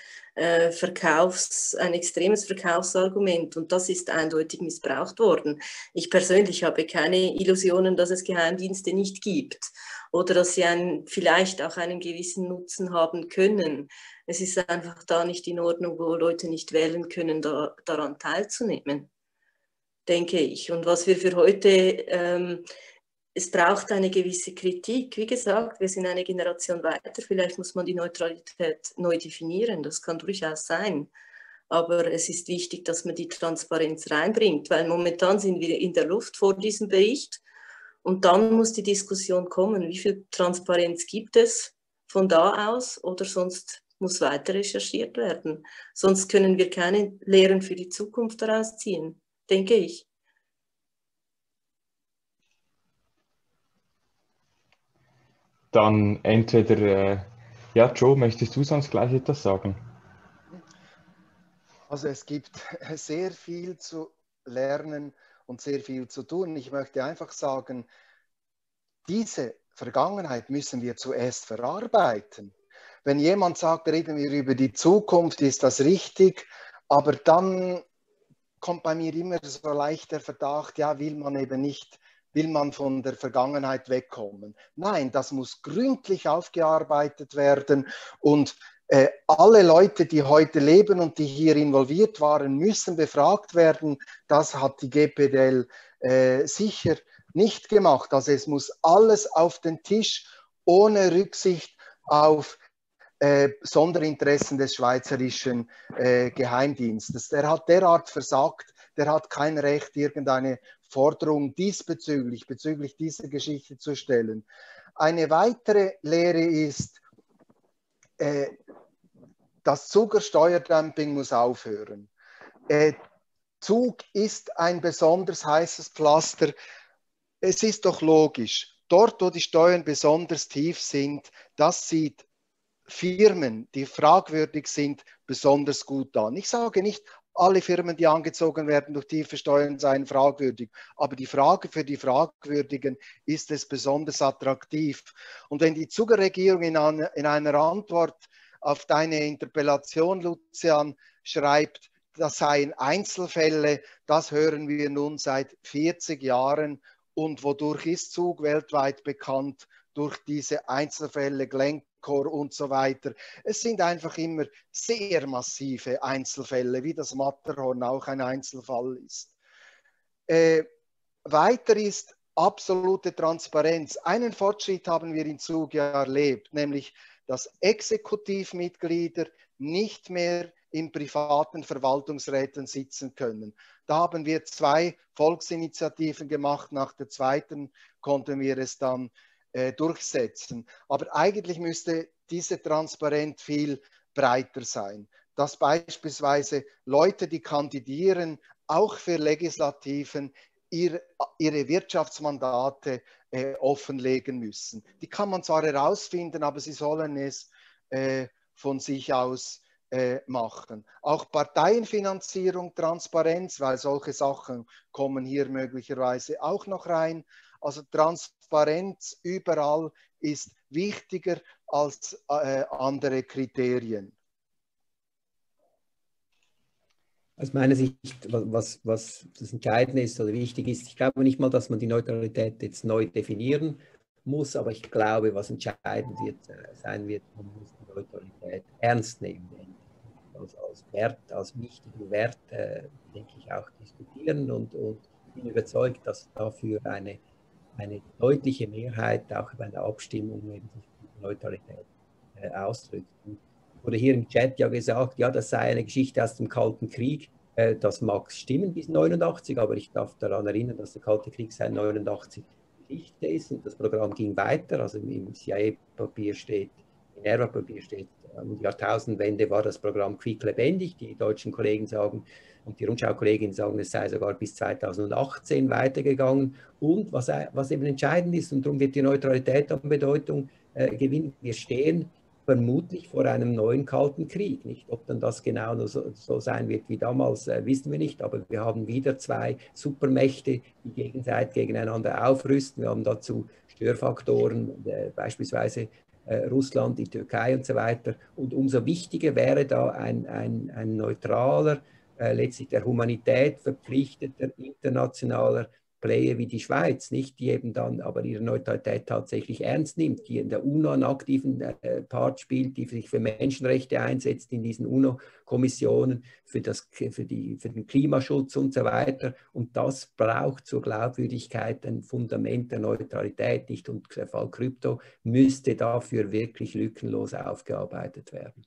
Verkaufsargument und das ist eindeutig missbraucht worden. Ich persönlich habe keine Illusionen, dass es Geheimdienste nicht gibt oder dass sie vielleicht auch einen gewissen Nutzen haben können. Es ist einfach da nicht in Ordnung, wo Leute nicht wählen können, daran teilzunehmen, denke ich. Und was wir für heute, es braucht eine gewisse Kritik. Wie gesagt, wir sind eine Generation weiter. Vielleicht muss man die Neutralität neu definieren. Das kann durchaus sein. Aber es ist wichtig, dass man die Transparenz reinbringt, weil momentan sind wir in der Luft vor diesem Bericht. Und dann muss die Diskussion kommen, wie viel Transparenz gibt es von da aus oder sonst muss weiter recherchiert werden. Sonst können wir keine Lehren für die Zukunft daraus ziehen, denke ich. Dann entweder, ja, Joe, möchtest du sonst gleich etwas sagen? Also es gibt sehr viel zu lernen und sehr viel zu tun. Ich möchte einfach sagen, diese Vergangenheit müssen wir zuerst verarbeiten. Wenn jemand sagt, reden wir über die Zukunft, ist das richtig, aber dann kommt bei mir immer so leicht der Verdacht, ja, will man von der Vergangenheit wegkommen. Nein, das muss gründlich aufgearbeitet werden und alle Leute, die heute leben und die hier involviert waren, müssen befragt werden. Das hat die GPDL sicher nicht gemacht. Also es muss alles auf den Tisch ohne Rücksicht auf Sonderinteressen des schweizerischen Geheimdienstes. Der hat derart versagt, der hat kein Recht, irgendeine Forderung bezüglich dieser Geschichte zu stellen. Eine weitere Lehre ist, das Zuckersteuerdumping muss aufhören. Zug ist ein besonders heißes Pflaster. Es ist doch logisch, dort, wo die Steuern besonders tief sind, das sieht Firmen, die fragwürdig sind, besonders gut an. Ich sage nicht, alle Firmen, die angezogen werden durch tiefe Steuern, seien fragwürdig. Aber die Frage für die Fragwürdigen, ist es besonders attraktiv? Und wenn die Zuckerregierung in einer Antwort auf deine Interpellation, Lucian, schreibt, das seien Einzelfälle, das hören wir nun seit 40 Jahren. Und wodurch ist Zug weltweit bekannt? Durch diese Einzelfälle, Glencore und so weiter. Es sind einfach immer sehr massive Einzelfälle, wie das Matterhorn auch ein Einzelfall ist. Weiter ist absolute Transparenz. Einen Fortschritt haben wir in Zug ja erlebt, nämlich dass Exekutivmitglieder nicht mehr in privaten Verwaltungsräten sitzen können. Da haben wir 2 Volksinitiativen gemacht, nach der zweiten konnten wir es dann durchsetzen. Aber eigentlich müsste diese Transparenz viel breiter sein. dass beispielsweise Leute, die kandidieren, auch für Legislativen ihre Wirtschaftsmandate offenlegen müssen. Die kann man zwar herausfinden, aber sie sollen es von sich aus machen. Auch Parteienfinanzierung, Transparenz, weil solche Sachen kommen hier möglicherweise auch noch rein. Also Transparenz überall ist wichtiger als andere Kriterien. Aus meiner Sicht, was das Entscheidende ist oder wichtig ist, ich glaube nicht mal, dass man die Neutralität jetzt neu definieren muss, aber ich glaube, was entscheidend sein wird, man muss die Neutralität ernst nehmen. Als Wert, als wichtigen Wert, denke ich, auch diskutieren und bin überzeugt, dass dafür eine deutliche Mehrheit auch bei der Abstimmung eben die Neutralität ausdrückt. Wurde hier im Chat ja gesagt, ja, das sei eine Geschichte aus dem Kalten Krieg. Das mag stimmen bis 89, aber ich darf daran erinnern, dass der Kalte Krieg seit 89 Geschichte ist und das Programm ging weiter. Also im CIA-Papier steht, im Minerva-Papier steht, um die Jahrtausendwende war das Programm quieklebendig. Die deutschen Kollegen sagen und die Rundschau-Kolleginnen sagen, es sei sogar bis 2018 weitergegangen. Und was eben entscheidend ist, und darum wird die Neutralität an Bedeutung gewinnen, wir stehen vermutlich vor einem neuen Kalten Krieg. Nicht? Ob dann das genau so sein wird wie damals, wissen wir nicht, aber wir haben wieder zwei Supermächte, die gegenseitig gegeneinander aufrüsten. Wir haben dazu Störfaktoren, beispielsweise Russland, die Türkei und so weiter. Und umso wichtiger wäre da ein neutraler, letztlich der Humanität verpflichteter internationaler Player wie die Schweiz, nicht, die eben dann aber ihre Neutralität tatsächlich ernst nimmt, die in der UNO einen aktiven Part spielt, die sich für Menschenrechte einsetzt in diesen UNO-Kommissionen, für den Klimaschutz und so weiter. Und das braucht zur Glaubwürdigkeit ein Fundament der Neutralität, nicht? Und der Fall Krypto müsste dafür wirklich lückenlos aufgearbeitet werden.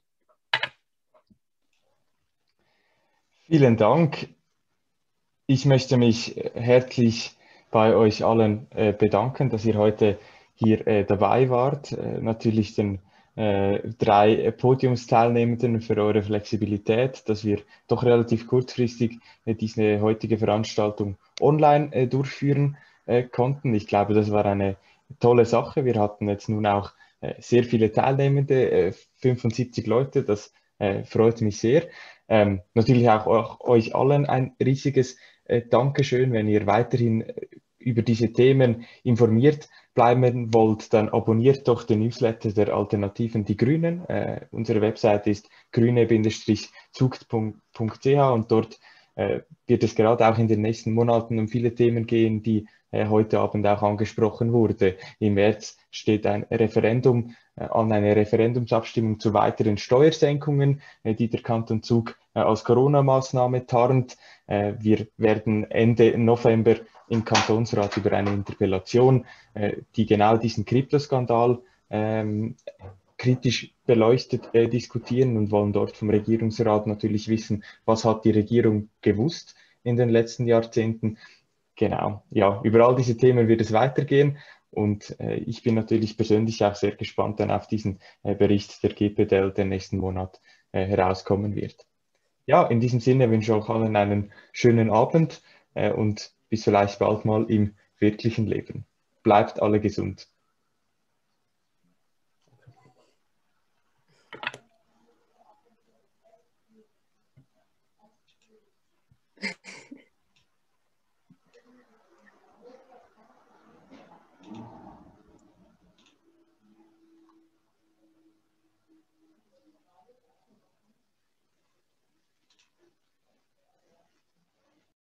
Vielen Dank. Ich möchte mich herzlich bei euch allen bedanken, dass ihr heute hier dabei wart. Natürlich den 3 Podiumsteilnehmenden für eure Flexibilität, dass wir doch relativ kurzfristig diese heutige Veranstaltung online durchführen konnten. Ich glaube, das war eine tolle Sache. Wir hatten jetzt nun auch sehr viele Teilnehmende, 75 Leute, das freut mich sehr. Natürlich auch euch allen ein riesiges Dankeschön. Wenn ihr weiterhin über diese Themen informiert bleiben wollt, dann abonniert doch den Newsletter der Alternativen Die Grünen. Unsere Website ist grüne-zugt.ch und dort wird es gerade auch in den nächsten Monaten um viele Themen gehen, die heute Abend auch angesprochen wurde. Im März steht ein Referendum an, eine Referendumsabstimmung zu weiteren Steuersenkungen, die der Kanton Zug als Corona-Maßnahme tarnt. Wir werden Ende November im Kantonsrat über eine Interpellation, die genau diesen Kryptoskandal kritisch beleuchtet diskutieren und wollen dort vom Regierungsrat natürlich wissen, was hat die Regierung gewusst in den letzten Jahrzehnten. Genau, ja, über all diese Themen wird es weitergehen und ich bin natürlich persönlich auch sehr gespannt dann auf diesen Bericht der GPDL, der nächsten Monat herauskommen wird. Ja, in diesem Sinne wünsche ich euch allen einen schönen Abend und bis vielleicht bald mal im wirklichen Leben. Bleibt alle gesund.